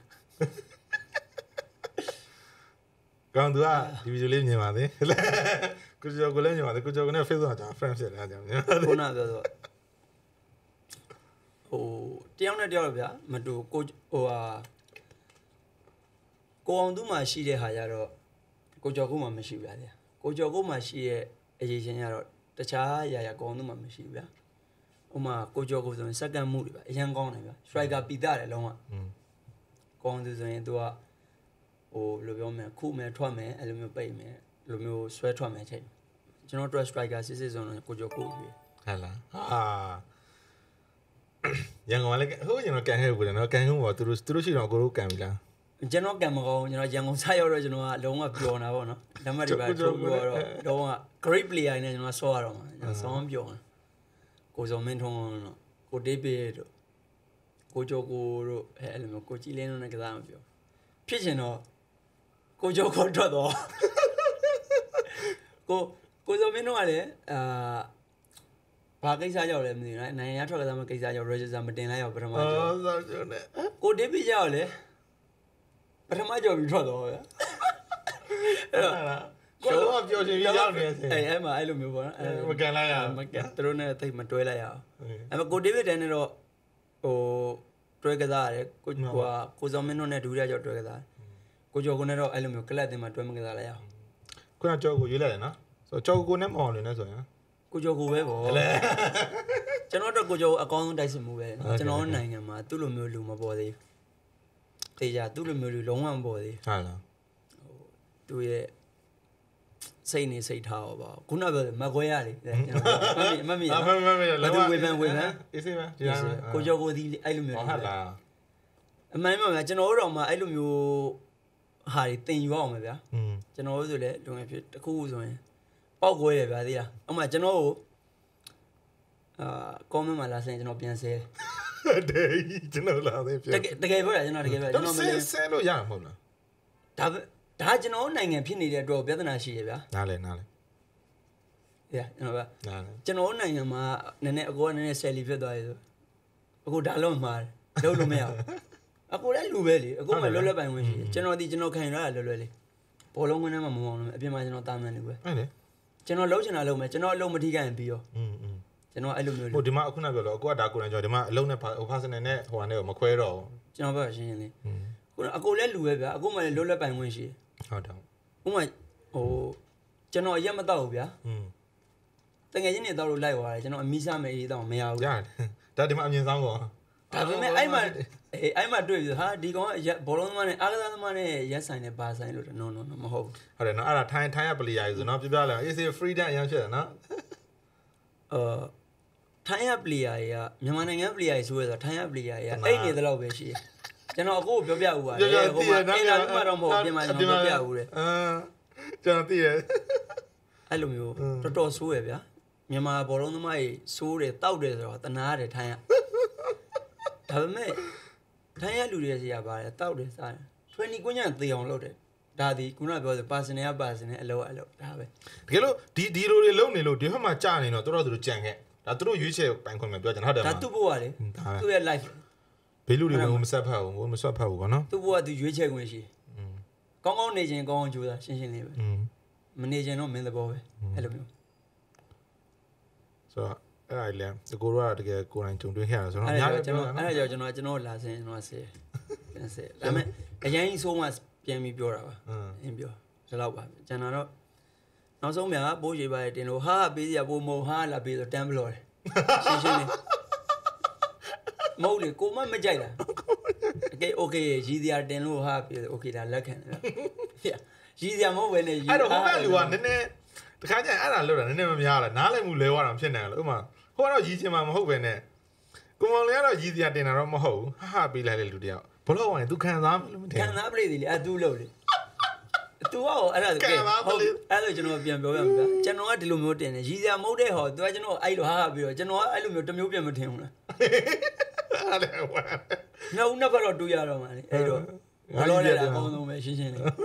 ကောင်းသူကဒီဗီဒီယိုလေးမြင်ပါသေးကိုကျော်ကိုလည်းမြင်ပါသေးကိုကျော်ကလည်း Facebook မှာကျွန်တော် friend ဖြစ်တယ်အဲ့ဒါကြောင့်ခုနပြောဆိုဟိုတယောက်နဲ့တယောက်ဗျာမတူကိုဟိုဟာကိုအောင်သူမှရှိတဲ့ဟာကြတော့ကိုကျော်ကိုမှမရှိဘူးဗျာကိုကျော်ကိုမှရှိရဲ့အရေးချင်းကြတော့တခြားအရာရာကိုအောင်သူမှမရှိဘူးဗျာဥမာကိုကျော်ကိုဆိုရင်စက္ကန့်မှုတွေဗျာအရန်ကောင်းတယ်ဗျာ striker ပီတာတယ်လုံးဝကိုအောင်သူဆိုရင်သူကဟိုဘယ်လိုပြောမလဲခုမယ်ထွက်မယ်အဲ့လိုမျိုးပိတ်မယ်လိုမျိုးဆွဲထွက်မယ်ချိန်ကျွန်တော်တို့ striker စစ်စစ်ဆိုတော့ကိုကျော်ကိုပြီဟုတ်လားဟာရန်ကုန်လည်းဟိုကျွန်တော်ကန်ခဲ့ဘူးလေနော်ကန်ခုံးပေါ့သူတို့သူတို့ရှိတော့ကိုတို့ကန်ပြီလားကျွန်တော်ကန်မကောင်းကျွန်တော်ရန်ကုန်စားရောက်တော့ကျွန်တော်ကလုံးဝပျော်နေတာပေါ့နော်လက်မှတ်တွေပါထုတ်ပြီးတော့လုံးဝ great player နဲ့ကျွန်တော်ဆောရတော့မှာကျွန်တော်ဆောင်းပျော်တယ်ကိုစောမင်းထုံးတော့ကိုတေးပေတို့ကိုကျော်ကိုတို့အဲ့လိုမျိုးကိုကြည်လင်းတို့နဲ့ကစားမပြောဖြစ်ချင်တော့ကိုကျော်ကိုထွက်တော့ကိုကိုစောမင်းတို့ကလည်းအာဘာကိစ္စကြောက်လဲမသိဘူးနော်နိုင်ရထွက်ကစားမကိစ္စကြောက် register မတင်လိုက်ရောပထမကြောက်ဆောကျော်နဲ့ကိုတေးပေကြောက်လေပထမကြော်ပြီးထွက်တော့ဗျာအဲ့တော့ကိုတော့ပြောချင်ပြီးရောက်နေစေအဲ့အဲ့မှာအဲ့လိုမျိုးပေါ့နော်မကန်လိုက်ရမကန်သူတို့နဲ့တိတ်မတွဲလိုက်ရအောင်အဲ့မှာကိုဒေးဗစ်တန်နဲ့တော့ဟိုတွဲကစားရတယ်ကိုဟိုကိုစောမင်းတို့နဲ့ဒူရကြော်တွဲကစားကိုကျော်ကိုနဲ့တော့အဲ့လိုမျိုးကလပ်တင်မှာတွဲမကစားလိုက်ရအောင်ခုနကြော်ကိုရွေးလိုက်တယ်နော်ဆိုတော့ကြော်ကိုနဲ့မအောင်နေနဲ့ဆိုရင်ကိုကျော်ကိုပဲပေါ့ကျွန်တော်တို့ကိုကျော်အကောင်းဆုံးတိုက်စစ်မှုပဲကျွန်တော်နိုင်ငံမှာသူ့လိုမျိုးလူမပေါ်သေးဘူးတေးကြသူ့လိုမျိုးလူလုံးဝမပေါ်သေးဟုတ်လားဟိုသူ့ရဲ့စိတ်နေစိတ်ထားပါခုနပြောမကွဲရလေကျွန်တော်မမမမမမလောဝေဖန်ဝေဖန်အေးစေးပါဒီလားကိုကျော်ကိုဒီအဲ့လိုမျိုးဟုတ်လားအမှန်မှန်ကျွန်တော်တို့တော့မှအဲ့လိုမျိုးဟာတွေတင်ယူအောင်ပဲဗျာอืมကျွန်တော်တို့ဆိုလေလုံငယ်ဖြစ်တခုခုဆိုရင်ပောက်ကွဲတယ်ဗျာသေးလားအမှကျွန်တော်ကိုအာကောမန့်မှာလာစရင်ကျွန်တော်ပြန်ဆဲတယ်ကျွန်တော်လာသေးပြန်တကယ်တကယ်ပြောတာကျွန်တော်တကယ်ပြောကျွန်တော်မလဲဆဲလို့ရမှာမဟုတ်လားဒါဒါကျွန်တော်နိုင်ငံဖြစ်နေတဲ့အတွက်ပြဿနာရှိရဗျာနားလဲနားလဲရကျွန်တော်ဗျာနားလဲကျွန်တော်နိုင်ငံမှာနည်းနည်းအကောကနည်းနည်းဆယ်လီဖြစ်သွားပြီဆိုအခုဒါလုံးမှားတယ်လုံးလို့မရဘူးအခုလည်းလူပဲလေအခုမှလွတ်လွတ်ပိုင်ဝင်ရှိကျွန်တော်ဒီကျွန်တော်ခံရတာလွတ်လွတ်လေးဘောလုံးဝင်ထဲမှာမမောင်းလို့အပြင်မှာကျွန်တော်တာမန်နေပဲဟုတ်လေကျွန်တော်လုံးချင်တာလုံးမယ်ကျွန်တော်အလုံးမထိခိုင်ပြီးရောอืมอืมကျွန်တော်အဲ့လိုမျိုးဟိုဒီမှာအခုနပြောလို့အခုကဒါကိုယ်တိုင်ကြောဒီမှာအလုံးနဲ့ personal နဲ့ဟိုဟာနဲ့မခွဲတော့ကျွန်တော်ပြောရှင်းရှင်းလေးခုနအကိုလည်းလူပဲဗျာအခုမှလည်းလွတ်လွတ်ပိုင်ဝင်ရှိဟုတ်တယ်ဥမာဟိုကျွန်တော်ရက်မတော့ဘူးဗျာอืมတကယ်ချင်းနေတော့လို့လိုက်သွားတယ်ကျွန်တော်အမီးစားမယ်အေးတော့မရဘူးရတယ်ဒါဒီမှာအမြင်ဆောင်ကောဒါပေမဲ့အဲ့မှာအေးအဲ့မှာတွေ့ပြီဟာဒီကောင်ကဘောလုံးသမားနဲ့အားကစားသမားနဲ့ရက်ဆိုင်နဲ့ဘာဆိုင်လို့ no no no မဟုတ်ဘူးဟုတ်တယ်နော်အဲ့ဒါထိုင်းထိုင်းရပလီယာကြီးဆိုနော်ပြပြလဲအေးစေ freedom အရင်ဖြစ်တယ်နော်အာထိုင်းရပလီယာကြီးကမြန်မာနိုင်ငံပလီယာကြီးဆိုရဆိုထိုင်းရပလီယာကြီးကအဲ့နေတော့ပဲရှိတယ်ကျွန်တော်အခုပြောပြဦးပါလေဟိုမှာအင်တာဗျူးမှာတော့မဟုတ်ပြင်မှာကျွန်တော်ပြောပြဦးတယ်အာကျွန်တော်သိတယ်အဲ့လိုမျိုးတော်တော်ဆိုးရဗျာမြန်မာဘောလုံးသမားကြီးဆိုးတယ်တောက်တယ်ဆိုတော့တနာရတယ်ထိုင်းရဒါပေမဲ့ထိုင်းရလူတွေစီရပါတယ်တောက်တယ်စားတယ်twentyကွင်းညသေအောင်လုပ်တယ်ဒါဒီခုနပြောဆို personal က personal အလုပ်အလုပ်ဒါပဲတကယ်လို့ဒီဒီလိုတွေလုပ်နေလို့ဒီဘက်မှာကြာနေတော့တော်တော်သူတို့ကြံခဲ့ဒါသူတို့ရွေးချယ်ပိုင်ခွင့်ပဲပြောကြတယ်ဟုတ်တယ်မလားဒါသူ့ဘဝလေသူ့ရဲ့ life ဘေးလူတွေကိုမဆက်ဖက်ဘူးမဆက်ဖက်ဘူးကွာနော်သူ့ဘဝသူရွေးချယ်ခွင့်ရှိကောင်းကောင်းနေခြင်းကောင်းအောင်ကြိုးစားရှင်းရှင်းလေးပဲမနေခြင်းတော့မင်းသဘောပဲအဲ့လိုမျိုးဆိုတော့အဲ့ဒါလည်းဒီကိုရောတကယ်ကိုယ်တိုင်ကြုံတွေ့ခဲ့ရဆိုတော့ညာလည်းကျွန်တော်အဲ့ဒါကြောင့်ကျွန်တော်ကျွန်တော်လာစင်ကျွန်တော်ဆဲပြန်ဆဲဒါပေမဲ့အရင်ကြီးဆိုးမှပြန်ပြီးပြောတာပါအင်းပြောဒီလောက်ပါကျွန်တော်တော့နောက်ဆုံးများပိုးရှိပါရဲ့တင်လို့ဟာပေးစရာပိုးမဟုတ်ဟာလာပေးဆိုတန်းဘလော်တယ်ရှင်းရှင်းလေးမဟုတ်လေကိုမမကြိုက်တာโอเคโอเคရီစရာတင်လို့ဟာပေးโอเคဒါလက်ခံတယ်ရီစရာမဟုတ်ဘဲနဲ့ရီအဲ့တော့ဟိုဘက်လူကနည်းနည်းတခါကျရင်အဲ့ဒါလို့တာနည်းနည်းမများလားနားလည်မှုလဲသွားတာဖြစ်နေတယ်ဥမာဟိုကတော့ရီချင်မှာမဟုတ်ပဲနဲ့ကိုမောင်လေးကတော့ရီစရာတင်တာတော့မဟုတ်ဘူးဟာဟာပေးလိုက်တဲ့လူတယောက်ဘလို့ဝင် तू ခံစားမလို့မထင်ခံစားပလေဒီလေအတူလို့လေतू ဟောအဲ့ဒါကဲဟုတ်အဲ့လိုကျွန်တော်ပြန်ပြောရမှာကျွန်တော်ကဒီလိုမျိုးတင်တယ်ရီစရာမဟုတ်တဲ့ဟော तू ကကျွန်တော်အဲ့လိုဟာဟာပြီးတော့ကျွန်တော်ကအဲ့လိုမျိုးတစ်မျိုးပြန်မထင်ဘူးလားအဲ့ဒါဝါနောက်နောက်ကတော့တူရတော့မှာလေအဲ့တော့ဘလို့လဲအကောင်းဆုံးပဲရှင်းရှင်းလေး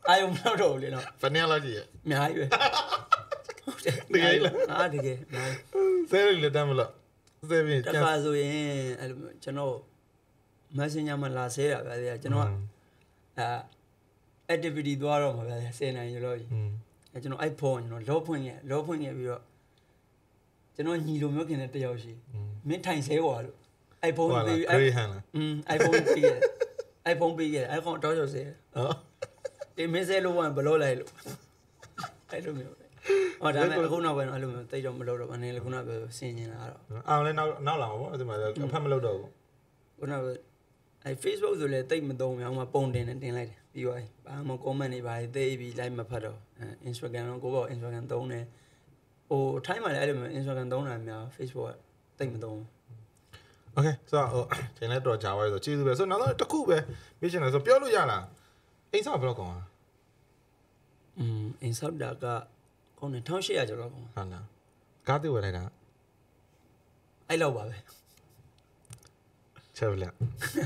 အာယုံတော့တော့လေနော်ဘယ်နှစ်လောက်ကြည့်ရအများကြီးပဲတကယ်လားအားတကယ်အများကြီးဆယ်ရီလက်တမ်းမလို့ဆယ်ပြီးတခါဆိုရင်အဲ့လိုကျွန်တော် Messenger မှာလာဆဲတာဗျာကျွန်တော်ကအဲ activity သွားတော့မှာဗျာဆယ်နိုင်ရလို့ကြီးအဲကျွန်တော် iPhone ကျွန်တော်လောဖွင့်ရလောဖွင့်ရပြီးတော့ကျွန်တော်ညီလိုမျိုးခင်တဲ့တယောက်ရှိမင်းထိုင်ဆဲပါလို့ iPhone ပေးပြီး อืม iPhone ပေးရတယ် iPhone ပေးရတယ် iPhone တော့ကျော်ဆဲဟောဒီမင်းဆဲလို့ဘလို့လိုက်လို့အဲ့လိုမျိုးဟောဒါမဲ့အခုနောက်ပိုင်းတော့အဲ့လိုမျိုးတိတ်တော့မလုပ်တော့ဘာနေလဲခုနကပဲဆင်ញင်လာတော့အောင်လဲနောက်နောက်လာမှာပေါ့အဲ့ဒီမှာအဖက်မလုပ်တော့ဘူးခုနကအဲ Facebook ဆိုလဲတိတ်မသုံးဘူးအောင်မပုံတင်နေတင်လိုက်တယ်ပြီးသွားပြီဘာမှ comment တွေပါသိပြီး like မဖတ်တော့အဲ Instagram တော့ကိုပေါ့ Instagram သုံးတယ်ဟိုအထိုင်းမှာလည်းအဲ့လိုမျိုး Instagram သုံးတာများ Facebook ကတိတ်မသုံးဘူး Okay ဆိုတော့ဟိုချိန်လဲတော့ကြာသွားပြီဆိုကျေးဇူးပဲဆိုနောက်တော့တစ်ခုပဲမေးချင်တယ်ဆိုပြောလို့ရလားအိမ်ဆောက်ဘယ်တော့ကောင်อ่ะอืมအိမ်ဆောက်တာကကောင်းတယ်တစ်၈၀၀ကျော်တော့ကောင်ဟုတ်လားကားတွေဝယ်လိုက်တာအဲ့လောက်ပါပဲချက်လက်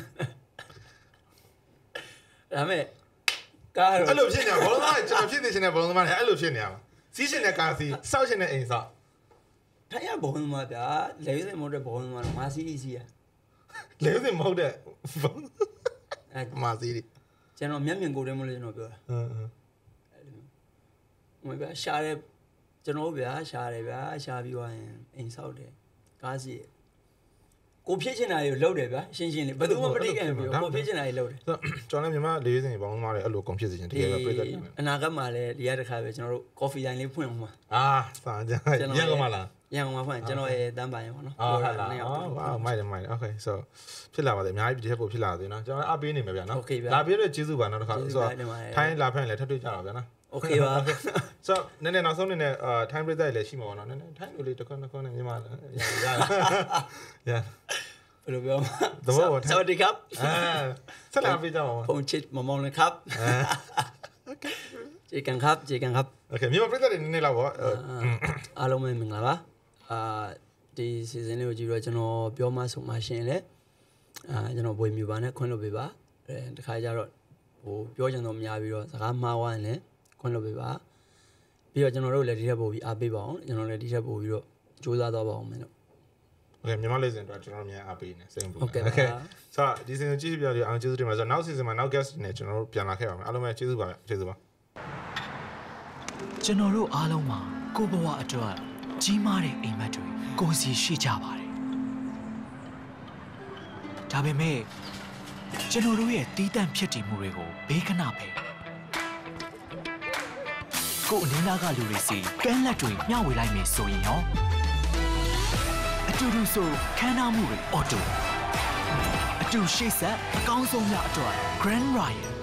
ဒါမဲ့ကားတော့အဲ့လိုဖြစ်နေတာဘောလုံးသားကျွန်တော်ဖြစ်နေချင်တဲ့ဘောလုံးသမားတွေအဲ့လိုဖြစ်နေရမှာစီးရှင်တဲ့ကားစီးစောက်ရှင်တဲ့အိမ်ဆောက်ထိုင်ရဘုံမှာဗျာလေယူစင်မဟုတ်တဲ့ဘုံမှာတော့မာစီးစီးရလေယူစင်မဟုတ်တဲ့အဲမာစီးဒီကျွန်တော်မျက်မြင်ကိုယ်တည်းမလို့ကျွန်တော်ပြောတာအင်းအင်းအဲ့လိုမျိုးဟိုဗျာရှားတယ်ကျွန်တော်ဗျာရှားတယ်ဗျာရှားပြီးသွားရင်အိမ်ဆောက်တယ်ကားစီးကိုဖြစ်ချင်တာတွေလုပ်တယ်ဗျာရှင်းရှင်းလေးဘယ်သူမှမတိကျဘူးကိုဖြစ်ချင်တာတွေလုပ်တယ်ကျွန်တော်လည်းမြန်မာလေယူစင်ဘောလုံးသမားတွေအဲ့လိုကုန်ဖြစ်စေချင်တကယ်ပဲပြည့်တယ်အနာဂတ်မှာလည်းဒီရတစ်ခါပဲကျွန်တော်တို့ coffee line လေးဖွင့်အောင်ပါအာစာကြရန်ကုန်မှာလားရန်ကုန်မှာဖွင့်ကျွန်တော်ရဲ့တန်းပိုင်ပေါ့နော်ဟုတ်လားအော်ဝါမိုက်တယ်မိုက်တယ် okay so ဖြစ်လာပါတယ်အများကြီးဒီထက်ပိုဖြစ်လာသေးနော်ကျွန်တော်အားပေးနေမှာဗျာနော်လာပေးတဲ့ကျေးဇူးပါနော်တစ်ခါဆိုတော့ထိုင်းလာဖက်လည်းထပ်တွေ့ကြတော့ဗျာနော် okay ပါ so နည်းနည်းနောက်ဆုံးနည်းနည်းအာ time break လည်းရှိမှာပေါ့နော်နည်းနည်း time လေးတစ်ခွန်းတစ်ခွန်းနဲ့မြန်မာရရရဘယ်လိုပြောသဘောပေါက်စวัสดีครับအာဆက်လာပေးကြပါဦးဖုန်ချစ်မမောင်လည်းครับ okay เจอกันครับเจอกันครับ okay မြန်မာပြည်သားတွေနည်းနည်းလောက်ပေါ့အားလုံးပဲမင်္ဂလာပါအာဒီ season လေးကိုကြည့်တော့ကျွန်တော်ပြောမှဆိုမှရှင်လေအာကျွန်တော်ဘွေမြူပါနဲ့ခွင့်လို့ပေးပါအဲတခါကျတော့ဟိုပြောချင်တော့မများပြီးတော့စကားမှားဝိုင်းလည်းခွင့်လို့ပေးပါပြီးတော့ကျွန်တော်တို့လည်းဒီထက်ပိုပြီးအားပေးပါအောင်ကျွန်တော်လည်းဒီထက်ပိုပြီးတော့ကြိုးစားသွားပါအောင်မယ်လို့ Okay မြန်မာလေးစင်တော့ကျွန်တော်တို့များအားပေးနေစိတ်ပူ Okay ဆိုတော့ဒီ season ကြည့်ပြပြအောင်ကျေးဇူးတင်ပါဆိုတော့နောက် season မှာနောက် guest နဲ့ကျွန်တော်တို့ပြန်လာခဲ့ပါမယ်အားလုံးပဲကျေးဇူးပါကျေးဇူးပါကျွန်တော်တို့အားလုံးမှာကိုဘဝအတွက်ကြီးမားတဲ့အိမ်မက်တွေကိုစီရှိကြပါတယ်ဒါပေမဲ့ကျွန်တော်တို့ရဲ့တီးတန့်ဖြစ်တည်မှုတွေကိုဘေးခဏပဲကိုအနည်းနာကလူတွေစီကမ်းလက်တွေမျှဝေလိုက်မယ်ဆိုရင်ရောအတူတူဆိုခမ်းနားမှုတွေအော်တိုအတူရှိဆက်အကောင်းဆုံးများအတွက် Grand Royal